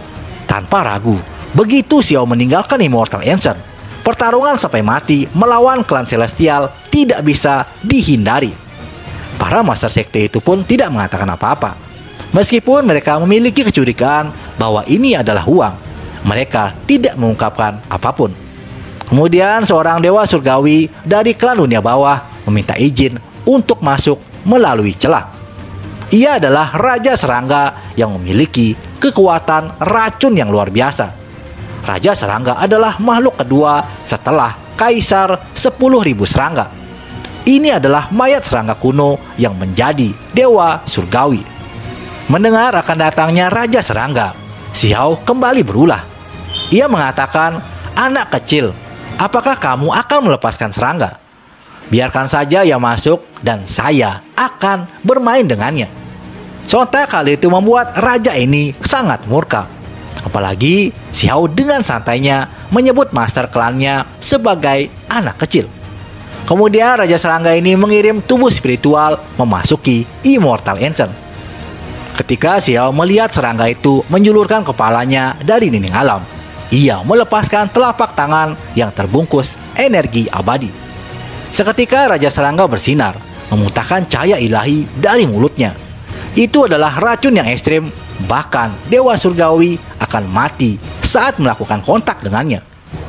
Tanpa ragu, begitu Xiao meninggalkan Immortal Ancient, pertarungan sampai mati melawan klan Celestial tidak bisa dihindari. Para master sekte itu pun tidak mengatakan apa-apa. Meskipun mereka memiliki kecurigaan bahwa ini adalah Huang, mereka tidak mengungkapkan apapun. Kemudian seorang dewa surgawi dari klan dunia bawah meminta izin untuk masuk melalui celah. Ia adalah Raja Serangga yang memiliki kekuatan racun yang luar biasa. Raja Serangga adalah makhluk kedua setelah Kaisar sepuluh ribu serangga. ini adalah mayat serangga kuno yang menjadi dewa surgawi. Mendengar akan datangnya Raja Serangga, Xiao kembali berulah. Ia mengatakan, "Anak kecil, apakah kamu akan melepaskan serangga? Biarkan saja ia masuk dan saya akan bermain dengannya." Sontak hal itu membuat raja ini sangat murka. Apalagi Xiao dengan santainya menyebut master klannya sebagai anak kecil. Kemudian Raja Serangga ini mengirim tubuh spiritual memasuki Immortal Ancient. Ketika Xiao melihat serangga itu menjulurkan kepalanya dari dinding alam, ia melepaskan telapak tangan yang terbungkus energi abadi. Seketika Raja Serangga bersinar, memuntahkan cahaya ilahi dari mulutnya. Itu adalah racun yang ekstrim, bahkan Dewa Surgawi akan mati saat melakukan kontak dengannya.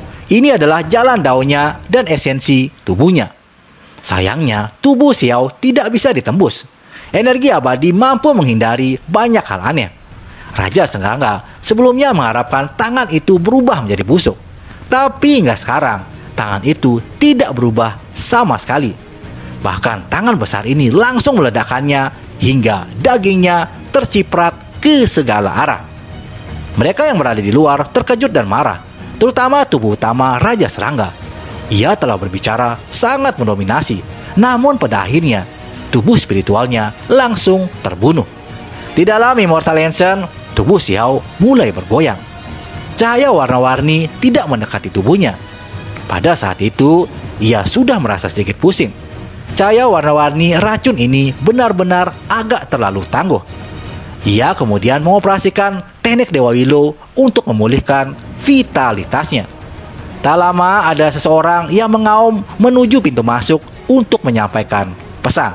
Ini adalah jalan daunnya dan esensi tubuhnya. Sayangnya, tubuh Xiao tidak bisa ditembus. Energi abadi mampu menghindari banyak hal aneh. Raja Serangga sebelumnya mengharapkan tangan itu berubah menjadi busuk. Tapi hingga sekarang, tangan itu tidak berubah sama sekali. Bahkan tangan besar ini langsung meledakkannya hingga dagingnya terciprat ke segala arah. Mereka yang berada di luar terkejut dan marah, terutama tubuh utama Raja Serangga. Ia telah berbicara sangat mendominasi, namun pada akhirnya tubuh spiritualnya langsung terbunuh. Di dalam Immortal Ancient, tubuh Xiao mulai bergoyang. Cahaya warna-warni tidak mendekati tubuhnya. Pada saat itu, ia sudah merasa sedikit pusing. Cahaya warna-warni racun ini benar-benar agak terlalu tangguh. Ia kemudian mengoperasikan teknik Dewa Willow untuk memulihkan vitalitasnya. Tak lama ada seseorang yang mengaum menuju pintu masuk untuk menyampaikan pesan.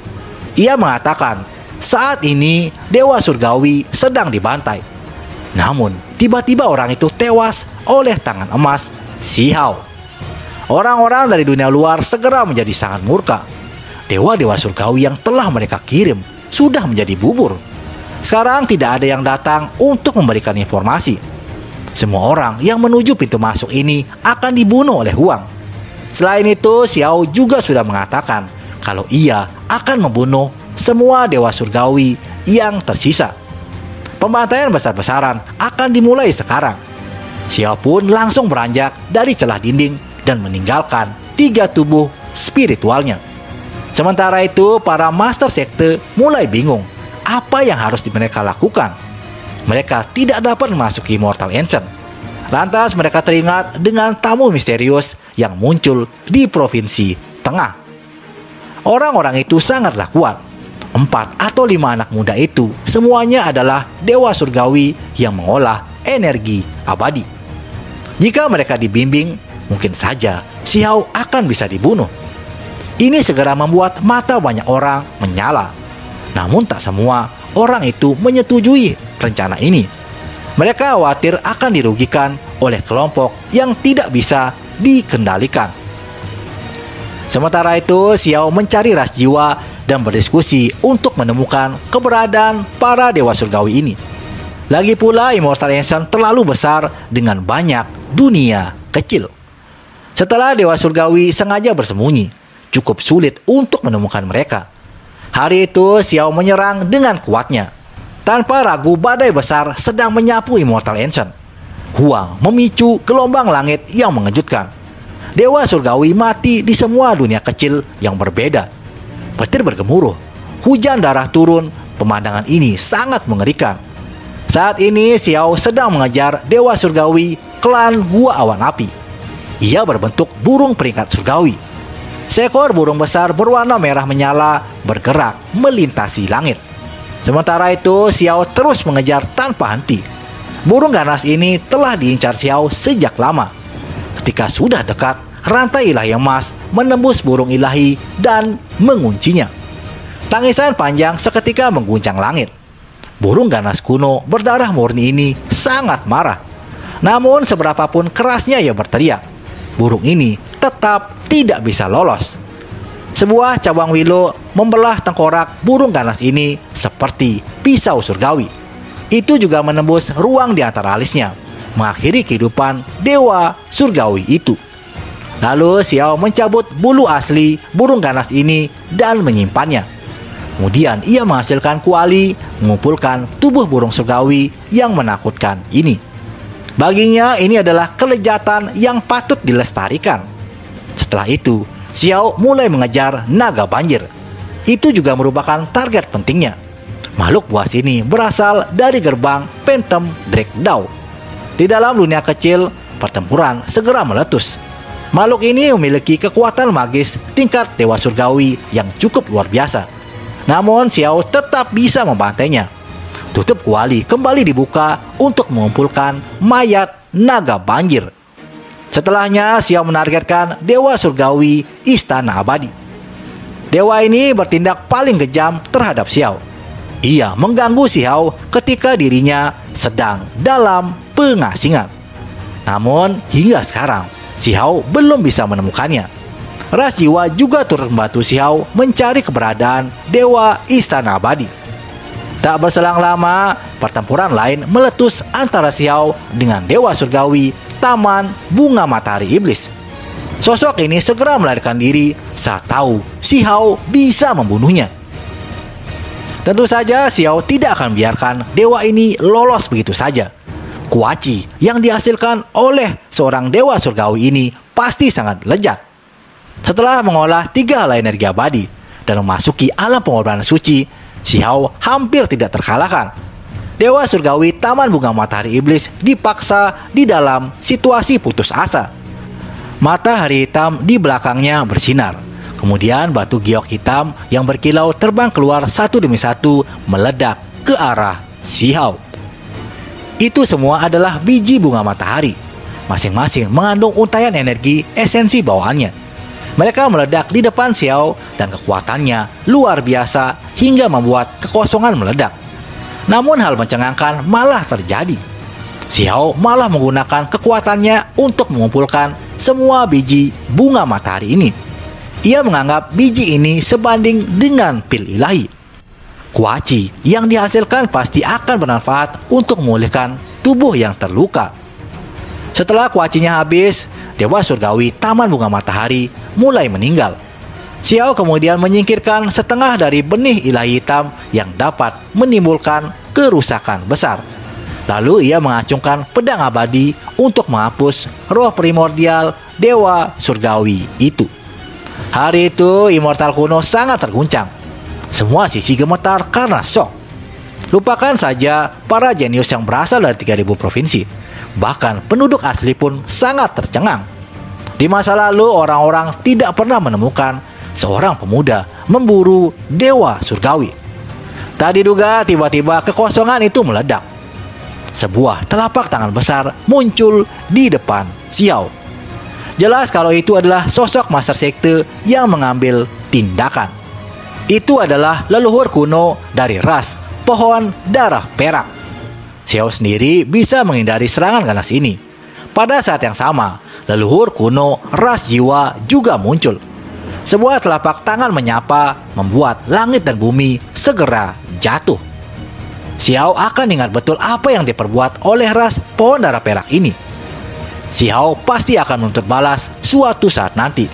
Ia mengatakan, saat ini Dewa Surgawi sedang dibantai. Namun, tiba-tiba orang itu tewas oleh tangan emas Xiao. Orang-orang dari dunia luar segera menjadi sangat murka. Dewa-dewa surgawi yang telah mereka kirim sudah menjadi bubur. Sekarang tidak ada yang datang untuk memberikan informasi. Semua orang yang menuju pintu masuk ini akan dibunuh oleh Huang. Selain itu, Xiao juga sudah mengatakan kalau ia akan membunuh semua dewa surgawi yang tersisa. Pembantaian besar-besaran akan dimulai sekarang. Xiao pun langsung beranjak dari celah dinding dan meninggalkan tiga tubuh spiritualnya. Sementara itu, para master sekte mulai bingung apa yang harus mereka lakukan. Mereka tidak dapat memasuki Immortal Ancient. Lantas mereka teringat dengan tamu misterius yang muncul di provinsi tengah. Orang-orang itu sangatlah kuat. Empat atau lima anak muda itu semuanya adalah dewa surgawi yang mengolah energi abadi. Jika mereka dibimbing, mungkin saja Xiao akan bisa dibunuh. Ini segera membuat mata banyak orang menyala. Namun tak semua orang itu menyetujui rencana ini. Mereka khawatir akan dirugikan oleh kelompok yang tidak bisa dikendalikan. Sementara itu, Xiao mencari ras jiwa dan berdiskusi untuk menemukan keberadaan para dewa surgawi ini. Lagi pula, Immortal Ancient terlalu besar dengan banyak dunia kecil. Setelah dewa surgawi sengaja bersembunyi, cukup sulit untuk menemukan mereka. Hari itu, Xiao menyerang dengan kuatnya. Tanpa ragu, badai besar sedang menyapu Immortal Ancient. Huang memicu gelombang langit yang mengejutkan. Dewa surgawi mati di semua dunia kecil yang berbeda. Petir bergemuruh, hujan darah turun, pemandangan ini sangat mengerikan. Saat ini Xiao sedang mengejar dewa surgawi klan Gua Awan Api. Ia berbentuk burung peringkat surgawi. Seekor burung besar berwarna merah menyala bergerak melintasi langit. Sementara itu Xiao terus mengejar tanpa henti. Burung ganas ini telah diincar Xiao sejak lama. Ketika sudah dekat, rantai ilahi emas menembus burung ilahi dan menguncinya. Tangisan panjang seketika mengguncang langit. Burung ganas kuno berdarah murni ini sangat marah. Namun seberapapun kerasnya ia berteriak, burung ini tetap tidak bisa lolos. Sebuah cabang willow membelah tengkorak burung ganas ini seperti pisau surgawi. Itu juga menembus ruang di antara alisnya, mengakhiri kehidupan dewa surgawi itu. Lalu Xiao mencabut bulu asli burung ganas ini dan menyimpannya. Kemudian ia menghasilkan kuali, mengumpulkan tubuh burung surgawi yang menakutkan ini. Baginya ini adalah kelezatan yang patut dilestarikan. Setelah itu, Xiao mulai mengejar naga banjir. Itu juga merupakan target pentingnya. Makhluk buas ini berasal dari gerbang Phantom Drake Dao. Di dalam dunia kecil, pertempuran segera meletus. Makhluk ini memiliki kekuatan magis tingkat dewa surgawi yang cukup luar biasa. Namun Xiao tetap bisa membantainya. Tutup kuali kembali dibuka untuk mengumpulkan mayat naga banjir. Setelahnya Xiao menargetkan dewa surgawi Istana Abadi. Dewa ini bertindak paling kejam terhadap Xiao. Ia mengganggu Xiao ketika dirinya sedang dalam pengasingan. Namun hingga sekarang Xiao belum bisa menemukannya. Ras jiwa juga turut membantu Xiao mencari keberadaan dewa Istana Abadi. Tak berselang lama, pertempuran lain meletus antara Xiao dengan dewa surgawi Taman Bunga Matahari Iblis. Sosok ini segera melarikan diri saat tahu Xiao bisa membunuhnya. Tentu saja Xiao tidak akan biarkan dewa ini lolos begitu saja. Kuaci yang dihasilkan oleh seorang dewa surgawi ini pasti sangat lezat. Setelah mengolah tiga hala energi abadi dan memasuki alam pengorbanan suci, Xiao hampir tidak terkalahkan. Dewa surgawi Taman Bunga Matahari Iblis dipaksa di dalam situasi putus asa. Matahari hitam di belakangnya bersinar. Kemudian batu giok hitam yang berkilau terbang keluar satu demi satu meledak ke arah Xiao. Itu semua adalah biji bunga matahari. Masing-masing mengandung untaian energi esensi bawaannya. Mereka meledak di depan Xiao dan kekuatannya luar biasa hingga membuat kekosongan meledak. Namun hal mencengangkan malah terjadi. Xiao malah menggunakan kekuatannya untuk mengumpulkan semua biji bunga matahari ini. Ia menganggap biji ini sebanding dengan pil ilahi. Kuaci yang dihasilkan pasti akan bermanfaat untuk memulihkan tubuh yang terluka. Setelah kuacinya habis, dewa surgawi Taman Bunga Matahari mulai meninggal. Xiao kemudian menyingkirkan setengah dari benih ilahi hitam yang dapat menimbulkan kerusakan besar. Lalu ia mengacungkan pedang abadi untuk menghapus roh primordial dewa surgawi itu. Hari itu Immortal kuno sangat terguncang. Semua sisi gemetar karena shock. Lupakan saja para jenius yang berasal dari tiga ribu provinsi. Bahkan penduduk asli pun sangat tercengang. Di masa lalu orang-orang tidak pernah menemukan seorang pemuda memburu dewa surgawi. Tak diduga tiba-tiba kekosongan itu meledak. Sebuah telapak tangan besar muncul di depan Xiao. Jelas kalau itu adalah sosok master sekte yang mengambil tindakan. Itu adalah leluhur kuno dari ras pohon darah perak. Xiao sendiri bisa menghindari serangan ganas ini. Pada saat yang sama, leluhur kuno ras jiwa juga muncul. Sebuah telapak tangan menyapa membuat langit dan bumi segera jatuh. Xiao akan ingat betul apa yang diperbuat oleh ras pohon darah perak ini. Xiao pasti akan menuntut balas suatu saat nanti.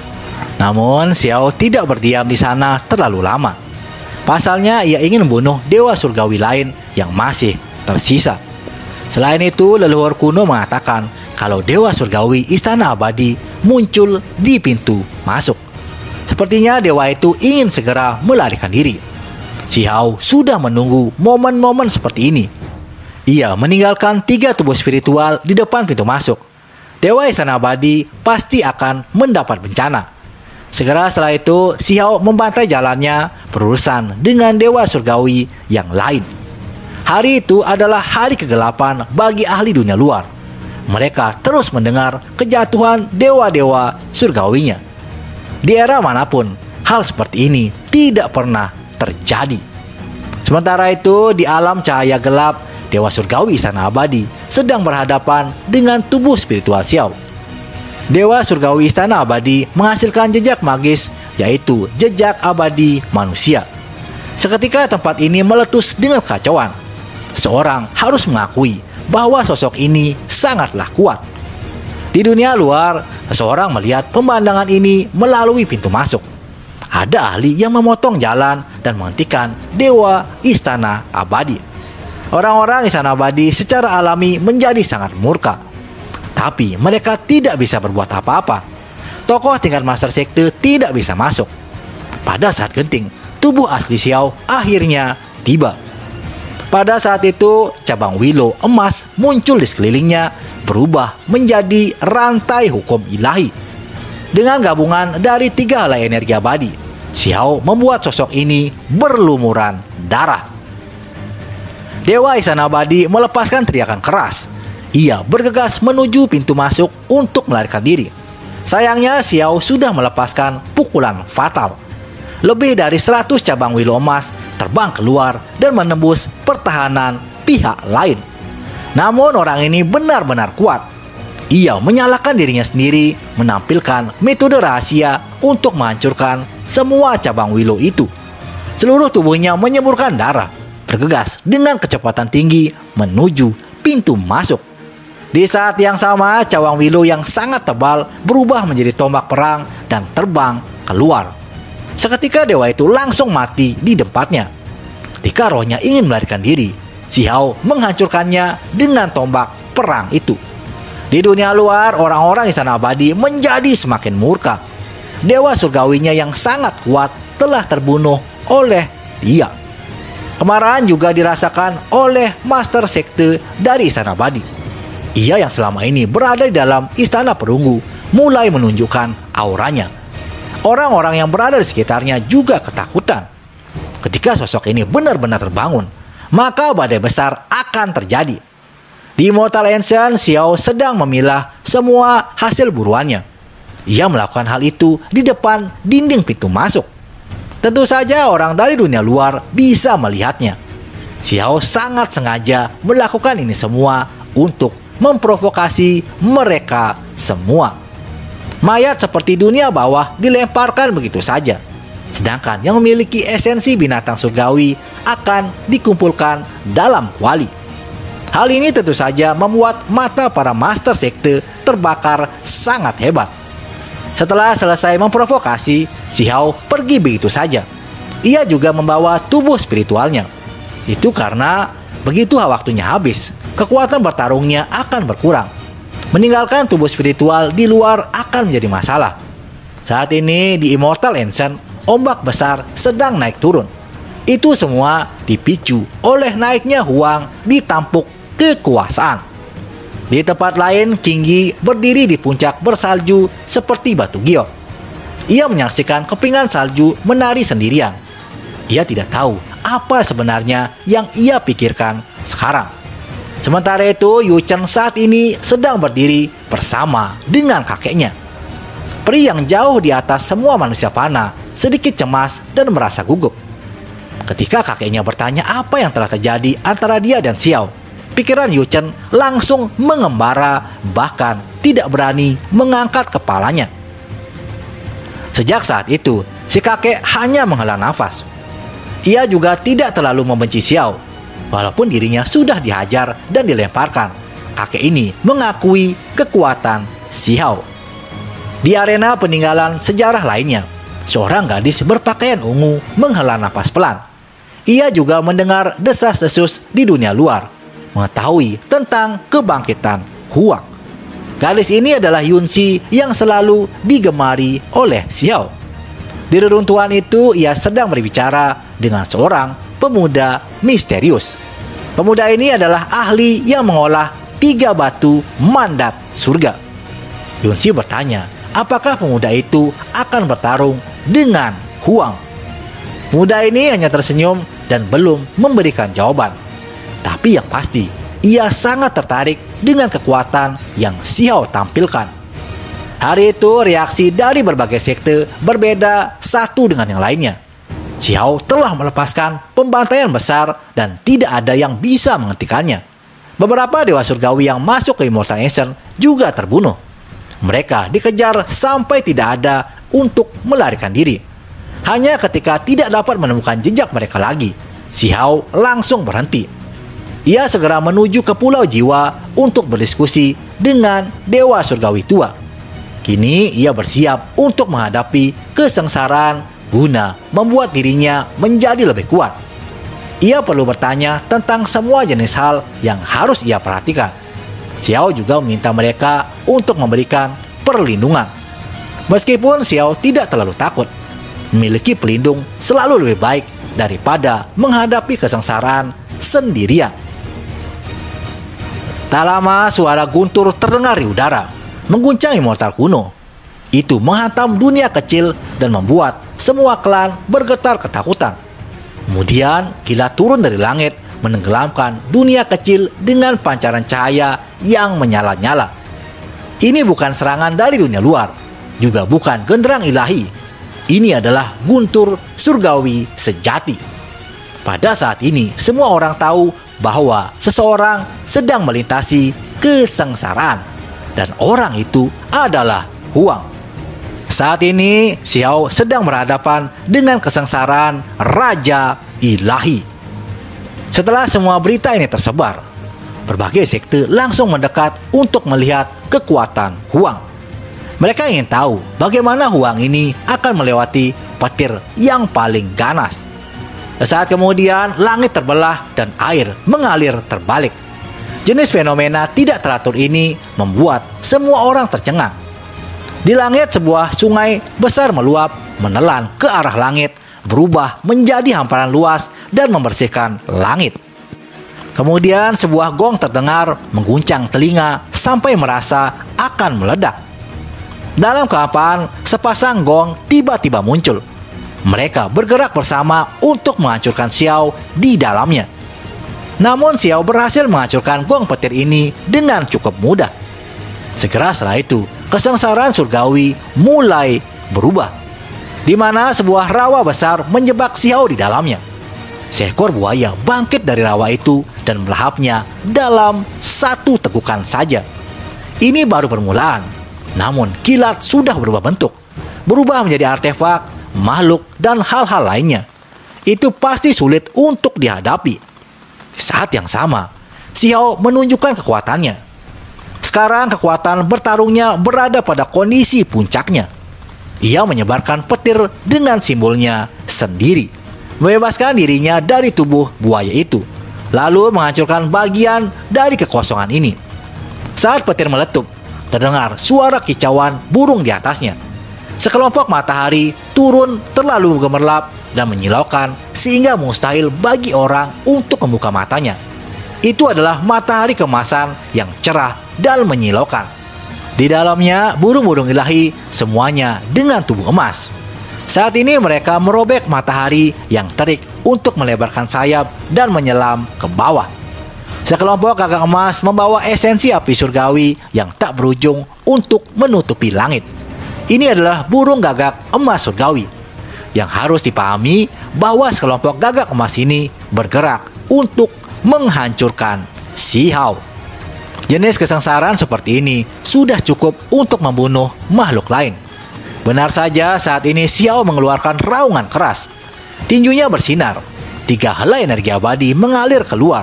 Namun Xiao tidak berdiam di sana terlalu lama. Pasalnya ia ingin membunuh dewa surgawi lain yang masih tersisa. Selain itu, leluhur kuno mengatakan kalau dewa surgawi Istana Abadi muncul di pintu masuk. Sepertinya dewa itu ingin segera melarikan diri. Xiao sudah menunggu momen-momen seperti ini. Ia meninggalkan tiga tubuh spiritual di depan pintu masuk. Dewa Istana Abadi pasti akan mendapat bencana. Segera setelah itu, Xiao membantai jalannya berurusan dengan dewa surgawi yang lain. Hari itu adalah hari kegelapan bagi ahli dunia luar. Mereka terus mendengar kejatuhan dewa-dewa surgawinya. Di era manapun, hal seperti ini tidak pernah terjadi. Sementara itu, di alam cahaya gelap, dewa surgawi Istana Abadi sedang berhadapan dengan tubuh spiritual Xiao. Dewa surgawi Istana Abadi menghasilkan jejak magis, yaitu jejak abadi manusia. Seketika tempat ini meletus dengan kacauan. Seorang harus mengakui bahwa sosok ini sangatlah kuat. Di dunia luar, seseorang melihat pemandangan ini melalui pintu masuk. Ada ahli yang memotong jalan dan menghentikan dewa istana abadi. Orang-orang istana abadi secara alami menjadi sangat murka. Tapi mereka tidak bisa berbuat apa-apa. Tokoh tingkat master sekte tidak bisa masuk. Pada saat genting, tubuh asli Xiao akhirnya tiba. Pada saat itu, cabang Willow emas muncul di sekelilingnya, berubah menjadi rantai hukum ilahi. Dengan gabungan dari tiga helai energi abadi, Xiao membuat sosok ini berlumuran darah. Dewa Istana Abadi melepaskan teriakan keras. Ia bergegas menuju pintu masuk untuk melarikan diri. Sayangnya Xiao sudah melepaskan pukulan fatal. Lebih dari seratus cabang Willow emas terbang keluar dan menembus pertahanan pihak lain. Namun orang ini benar-benar kuat. Ia menyalahkan dirinya sendiri, menampilkan metode rahasia untuk menghancurkan semua cabang Willow itu. Seluruh tubuhnya menyemburkan darah, bergegas dengan kecepatan tinggi menuju pintu masuk. Di saat yang sama, cabang Willow yang sangat tebal berubah menjadi tombak perang dan terbang keluar. Seketika dewa itu langsung mati di tempatnya. Ketika rohnya ingin melarikan diri, Xiao menghancurkannya dengan tombak perang itu. Di dunia luar, orang-orang Istana Abadi menjadi semakin murka. Dewa surgawinya yang sangat kuat telah terbunuh oleh dia. Kemarahan juga dirasakan oleh master sekte dari Istana Abadi. Ia yang selama ini berada di dalam Istana Perunggu mulai menunjukkan auranya. Orang-orang yang berada di sekitarnya juga ketakutan. Ketika sosok ini benar-benar terbangun, maka badai besar akan terjadi. Di Immortal Ancient, Xiao sedang memilah semua hasil buruannya. Ia melakukan hal itu di depan dinding pintu masuk. Tentu saja orang dari dunia luar bisa melihatnya. Xiao sangat sengaja melakukan ini semua untuk memprovokasi mereka semua. Mayat seperti dunia bawah dilemparkan begitu saja. Sedangkan yang memiliki esensi binatang surgawi akan dikumpulkan dalam kuali. Hal ini tentu saja membuat mata para master sekte terbakar sangat hebat. Setelah selesai memprovokasi, Xiao pergi begitu saja. Ia juga membawa tubuh spiritualnya. Itu karena begitu waktunya habis, kekuatan bertarungnya akan berkurang. Meninggalkan tubuh spiritual di luar akan menjadi masalah. Saat ini di Immortal Ancient, ombak besar sedang naik turun. Itu semua dipicu oleh naiknya Huang di tampuk kekuasaan. Di tempat lain, King Yi berdiri di puncak bersalju seperti batu giok. Ia menyaksikan kepingan salju menari sendirian. Ia tidak tahu apa sebenarnya yang ia pikirkan sekarang. Sementara itu, Yu Chen saat ini sedang berdiri bersama dengan kakeknya. Peri yang jauh di atas semua manusia panah sedikit cemas dan merasa gugup. Ketika kakeknya bertanya apa yang telah terjadi antara dia dan Xiao, pikiran Yu Chen langsung mengembara, bahkan tidak berani mengangkat kepalanya. Sejak saat itu, si kakek hanya menghela nafas. Ia juga tidak terlalu membenci Xiao. Walaupun dirinya sudah dihajar dan dilemparkan, kakek ini mengakui kekuatan Xiao. Di arena peninggalan sejarah lainnya, seorang gadis berpakaian ungu menghela napas pelan. Ia juga mendengar desas-desus di dunia luar, mengetahui tentang kebangkitan Huang. Gadis ini adalah Yunxi yang selalu digemari oleh Xiao. Di reruntuhan itu, ia sedang berbicara dengan seorang pemuda misterius. Pemuda ini adalah ahli yang mengolah tiga batu mandat surga. Yunxi bertanya, apakah pemuda itu akan bertarung dengan Huang? Pemuda ini hanya tersenyum dan belum memberikan jawaban. Tapi yang pasti, ia sangat tertarik dengan kekuatan yang Xiao tampilkan. Hari itu reaksi dari berbagai sekte berbeda satu dengan yang lainnya. Xiao telah melepaskan pembantaian besar dan tidak ada yang bisa menghentikannya. Beberapa dewa surgawi yang masuk ke Immortal Ancient juga terbunuh. Mereka dikejar sampai tidak ada untuk melarikan diri. Hanya ketika tidak dapat menemukan jejak mereka lagi, Xiao langsung berhenti. Ia segera menuju ke Pulau Jiwa untuk berdiskusi dengan Dewa Surgawi tua. Kini ia bersiap untuk menghadapi kesengsaraan guna membuat dirinya menjadi lebih kuat. Ia perlu bertanya tentang semua jenis hal yang harus ia perhatikan. Xiao juga meminta mereka untuk memberikan perlindungan. Meskipun Xiao tidak terlalu takut, memiliki pelindung selalu lebih baik daripada menghadapi kesengsaraan sendirian. Tak lama suara guntur terdengar di udara, mengguncang immortal kuno. Itu menghantam dunia kecil dan membuat semua klan bergetar ketakutan. Kemudian kilat turun dari langit menenggelamkan dunia kecil dengan pancaran cahaya yang menyala-nyala. Ini bukan serangan dari dunia luar, juga bukan genderang ilahi. Ini adalah guntur surgawi sejati. Pada saat ini, semua orang tahu bahwa seseorang sedang melintasi kesengsaraan, dan orang itu adalah Huang. Saat ini, Xiao sedang berhadapan dengan kesengsaraan Raja Ilahi. Setelah semua berita ini tersebar, berbagai sekte langsung mendekat untuk melihat kekuatan Huang. Mereka ingin tahu bagaimana Huang ini akan melewati petir yang paling ganas. Saat kemudian langit terbelah dan air mengalir terbalik. Jenis fenomena tidak teratur ini membuat semua orang tercengang. Di langit sebuah sungai besar meluap, menelan ke arah langit, berubah menjadi hamparan luas dan membersihkan langit. Kemudian sebuah gong terdengar mengguncang telinga sampai merasa akan meledak. Dalam kehampaan, sepasang gong tiba-tiba muncul. Mereka bergerak bersama untuk menghancurkan Xiao di dalamnya. Namun Xiao berhasil menghancurkan gong petir ini dengan cukup mudah. Segera setelah itu, kesengsaraan surgawi mulai berubah, di mana sebuah rawa besar menjebak Xiao di dalamnya. Seekor buaya bangkit dari rawa itu dan melahapnya dalam satu tegukan saja. Ini baru permulaan, namun kilat sudah berubah bentuk, berubah menjadi artefak, makhluk, dan hal-hal lainnya. Itu pasti sulit untuk dihadapi. Saat yang sama, Xiao menunjukkan kekuatannya. Sekarang kekuatan bertarungnya berada pada kondisi puncaknya. Ia menyebarkan petir dengan simbolnya sendiri, membebaskan dirinya dari tubuh buaya itu, lalu menghancurkan bagian dari kekosongan ini. Saat petir meletup, terdengar suara kicauan burung di atasnya. Sekelompok matahari turun terlalu gemerlap dan menyilaukan sehingga mustahil bagi orang untuk membuka matanya. Itu adalah matahari kemasan yang cerah dan menyilaukan. Di dalamnya burung-burung ilahi, semuanya dengan tubuh emas. Saat ini mereka merobek matahari yang terik untuk melebarkan sayap dan menyelam ke bawah. Sekelompok gagak emas membawa esensi api surgawi yang tak berujung untuk menutupi langit. Ini adalah burung gagak emas surgawi. Yang harus dipahami bahwa sekelompok gagak emas ini bergerak untuk menghancurkan Xiao. Jenis kesengsaraan seperti ini sudah cukup untuk membunuh makhluk lain. Benar saja saat ini Xiao mengeluarkan raungan keras. Tinjunya bersinar. Tiga helai energi abadi mengalir keluar.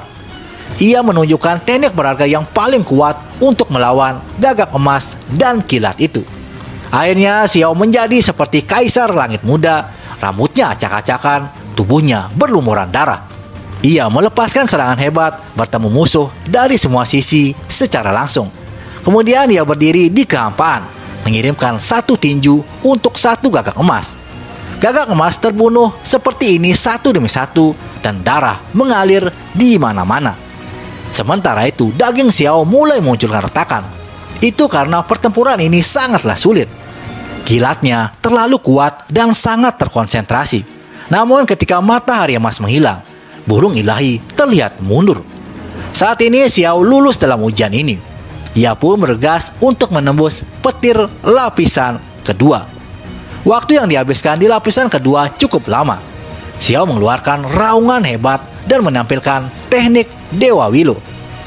Ia menunjukkan teknik berharga yang paling kuat untuk melawan gagak emas dan kilat itu. Akhirnya Xiao menjadi seperti kaisar langit muda, rambutnya acak-acakan, tubuhnya berlumuran darah. Ia melepaskan serangan hebat, bertemu musuh dari semua sisi secara langsung. Kemudian ia berdiri di kehampaan, mengirimkan satu tinju untuk satu gagak emas. Gagak emas terbunuh seperti ini satu demi satu dan darah mengalir di mana-mana. Sementara itu, daging Xiao mulai munculkan retakan. Itu karena pertempuran ini sangatlah sulit. Kilatnya terlalu kuat dan sangat terkonsentrasi. Namun ketika matahari emas menghilang, burung ilahi terlihat mundur. Saat ini Xiao lulus dalam ujian ini. Ia pun bergegas untuk menembus petir lapisan kedua. Waktu yang dihabiskan di lapisan kedua cukup lama. Xiao mengeluarkan raungan hebat dan menampilkan teknik Dewa Willow.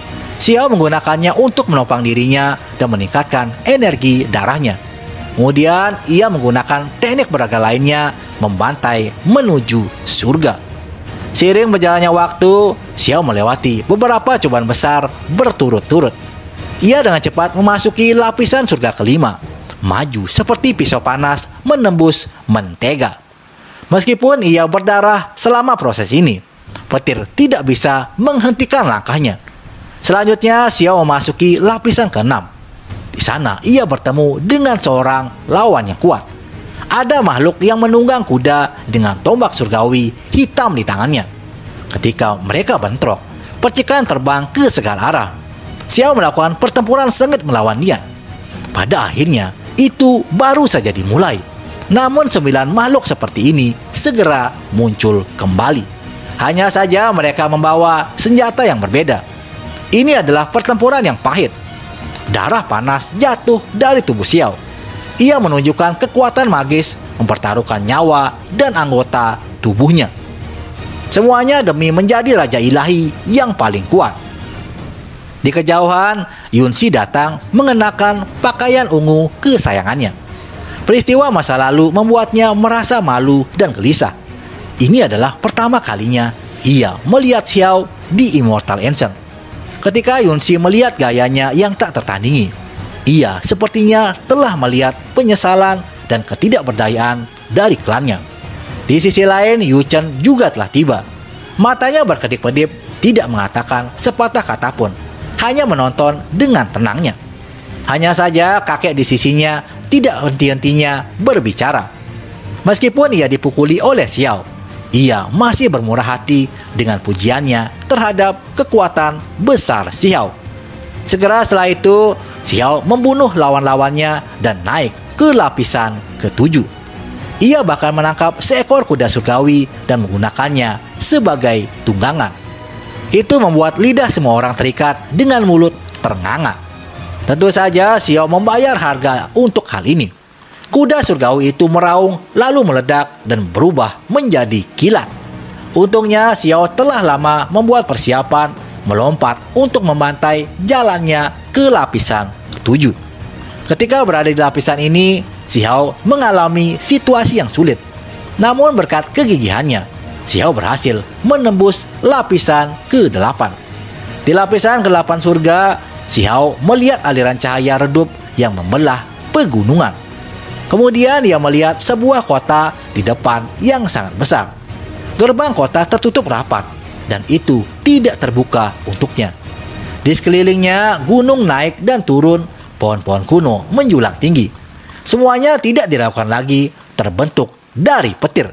Xiao menggunakannya untuk menopang dirinya dan meningkatkan energi darahnya. Kemudian ia menggunakan teknik berharga lainnya membantai menuju surga. Seiring berjalannya waktu, Xiao melewati beberapa cobaan besar berturut-turut. Ia dengan cepat memasuki lapisan surga kelima, maju seperti pisau panas menembus mentega. Meskipun ia berdarah selama proses ini, petir tidak bisa menghentikan langkahnya. Selanjutnya, Xiao memasuki lapisan keenam. Di sana, ia bertemu dengan seorang lawan yang kuat. Ada makhluk yang menunggang kuda dengan tombak surgawi hitam di tangannya. Ketika mereka bentrok, percikan terbang ke segala arah. Xiao melakukan pertempuran sengit melawan dia. Pada akhirnya, itu baru saja dimulai. Namun sembilan makhluk seperti ini segera muncul kembali. Hanya saja mereka membawa senjata yang berbeda. Ini adalah pertempuran yang pahit. Darah panas jatuh dari tubuh Xiao. Ia menunjukkan kekuatan magis, mempertaruhkan nyawa dan anggota tubuhnya. Semuanya demi menjadi raja ilahi yang paling kuat. Di kejauhan, Yunxi datang mengenakan pakaian ungu kesayangannya. Peristiwa masa lalu membuatnya merasa malu dan gelisah. Ini adalah pertama kalinya ia melihat Xiao di Immortal Ancient. Ketika Yunxi melihat gayanya yang tak tertandingi, ia sepertinya telah melihat penyesalan dan ketidakberdayaan dari klannya. Di sisi lain, Yu Chen juga telah tiba. Matanya berkedip-kedip, tidak mengatakan sepatah kata pun, hanya menonton dengan tenangnya. Hanya saja kakek di sisinya tidak henti-hentinya berbicara. Meskipun ia dipukuli oleh Xiao, ia masih bermurah hati dengan pujiannya terhadap kekuatan besar Xiao. Segera setelah itu, Xiao membunuh lawan-lawannya dan naik ke lapisan ketujuh. Ia bahkan menangkap seekor kuda surgawi dan menggunakannya sebagai tunggangan. Itu membuat lidah semua orang terikat dengan mulut ternganga. Tentu saja Xiao membayar harga untuk hal ini. Kuda surgawi itu meraung lalu meledak dan berubah menjadi kilat. Untungnya Xiao telah lama membuat persiapan melompat untuk membantai jalannya ke lapisan ketujuh. Ketika berada di lapisan ini, Xiao mengalami situasi yang sulit. Namun berkat kegigihannya, Xiao berhasil menembus lapisan kedelapan. Di lapisan kedelapan surga, Xiao melihat aliran cahaya redup yang membelah pegunungan. Kemudian ia melihat sebuah kota di depan yang sangat besar. Gerbang kota tertutup rapat dan itu tidak terbuka untuknya. Di sekelilingnya gunung naik dan turun, pohon-pohon kuno menjulang tinggi. Semuanya tidak diragukan lagi terbentuk dari petir.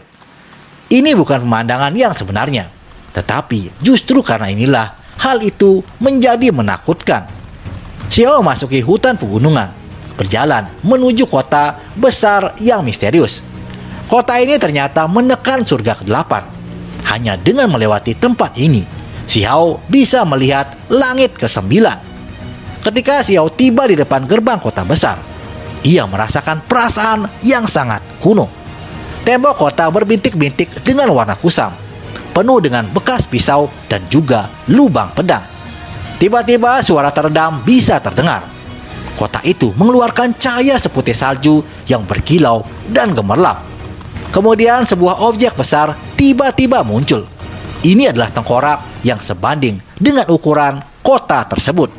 Ini bukan pemandangan yang sebenarnya, tetapi justru karena inilah hal itu menjadi menakutkan. Xiao memasuki hutan pegunungan, berjalan menuju kota besar yang misterius. Kota ini ternyata menekan surga kedelapan. Hanya dengan melewati tempat ini, Xiao bisa melihat langit kesembilan. Ketika Xiao tiba di depan gerbang kota besar, ia merasakan perasaan yang sangat kuno. Tembok kota berbintik-bintik dengan warna kusam, penuh dengan bekas pisau dan juga lubang pedang. Tiba-tiba suara teredam bisa terdengar. Kota itu mengeluarkan cahaya seputih salju yang berkilau dan gemerlap. Kemudian sebuah objek besar tiba-tiba muncul. Ini adalah tengkorak yang sebanding dengan ukuran kota tersebut.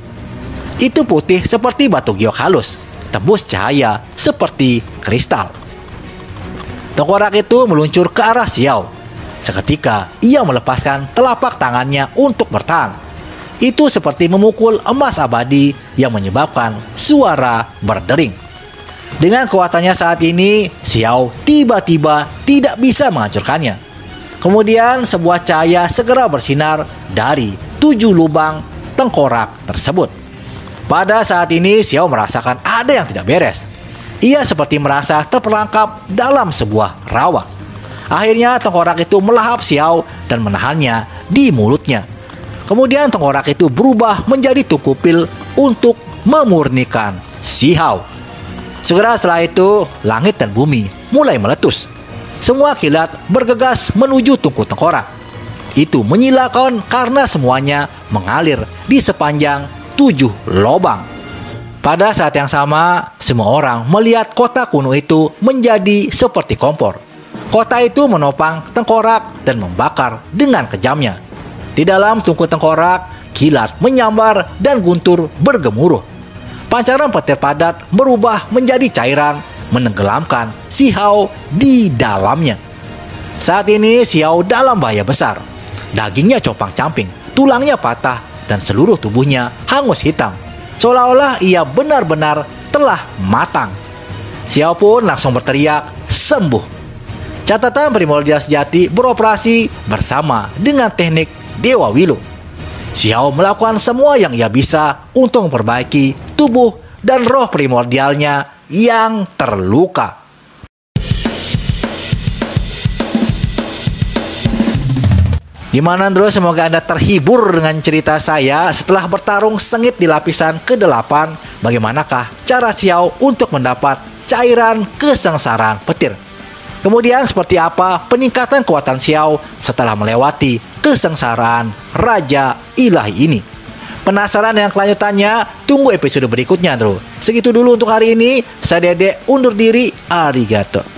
Itu putih seperti batu giok halus, tembus cahaya seperti kristal. Tengkorak itu meluncur ke arah Xiao. Seketika ia melepaskan telapak tangannya untuk bertahan. Itu seperti memukul emas abadi yang menyebabkan suara berdering. Dengan kekuatannya saat ini, Xiao tiba-tiba tidak bisa menghancurkannya. Kemudian sebuah cahaya segera bersinar dari tujuh lubang tengkorak tersebut. Pada saat ini Xiao merasakan ada yang tidak beres. Ia seperti merasa terperangkap dalam sebuah rawa. Akhirnya tengkorak itu melahap Xiao dan menahannya di mulutnya. Kemudian tengkorak itu berubah menjadi tungkupil untuk memurnikan Xiao. Segera setelah itu, langit dan bumi mulai meletus. Semua kilat bergegas menuju tungku tengkorak. Itu menyilakan karena semuanya mengalir di sepanjang tujuh lubang. Pada saat yang sama, semua orang melihat kota kuno itu menjadi seperti kompor. Kota itu menopang tengkorak dan membakar dengan kejamnya. Di dalam tungku tengkorak, kilat menyambar dan guntur bergemuruh. Pancaran petir padat berubah menjadi cairan, menenggelamkan Si Hao di dalamnya. Saat ini Si Hao dalam bahaya besar. Dagingnya compang-camping, tulangnya patah, dan seluruh tubuhnya hangus hitam. Seolah-olah ia benar-benar telah matang. Si Hao pun langsung berteriak, "Sembuh!" Catatan primordial sejati beroperasi bersama dengan teknik Dewa Wilu. Si Hao melakukan semua yang ia bisa untuk memperbaiki tubuh dan roh primordialnya yang terluka. Gimana bro, semoga Anda terhibur dengan cerita saya setelah bertarung sengit di lapisan kedelapan. Bagaimanakah cara Si Hao untuk mendapat cairan kesengsaraan petir? Kemudian seperti apa peningkatan kekuatan Si Hao setelah melewati kesengsaraan Raja Ilahi ini? Penasaran dengan kelanjutannya? Tunggu episode berikutnya bro. Segitu dulu untuk hari ini. Saya Dede undur diri. Arigato.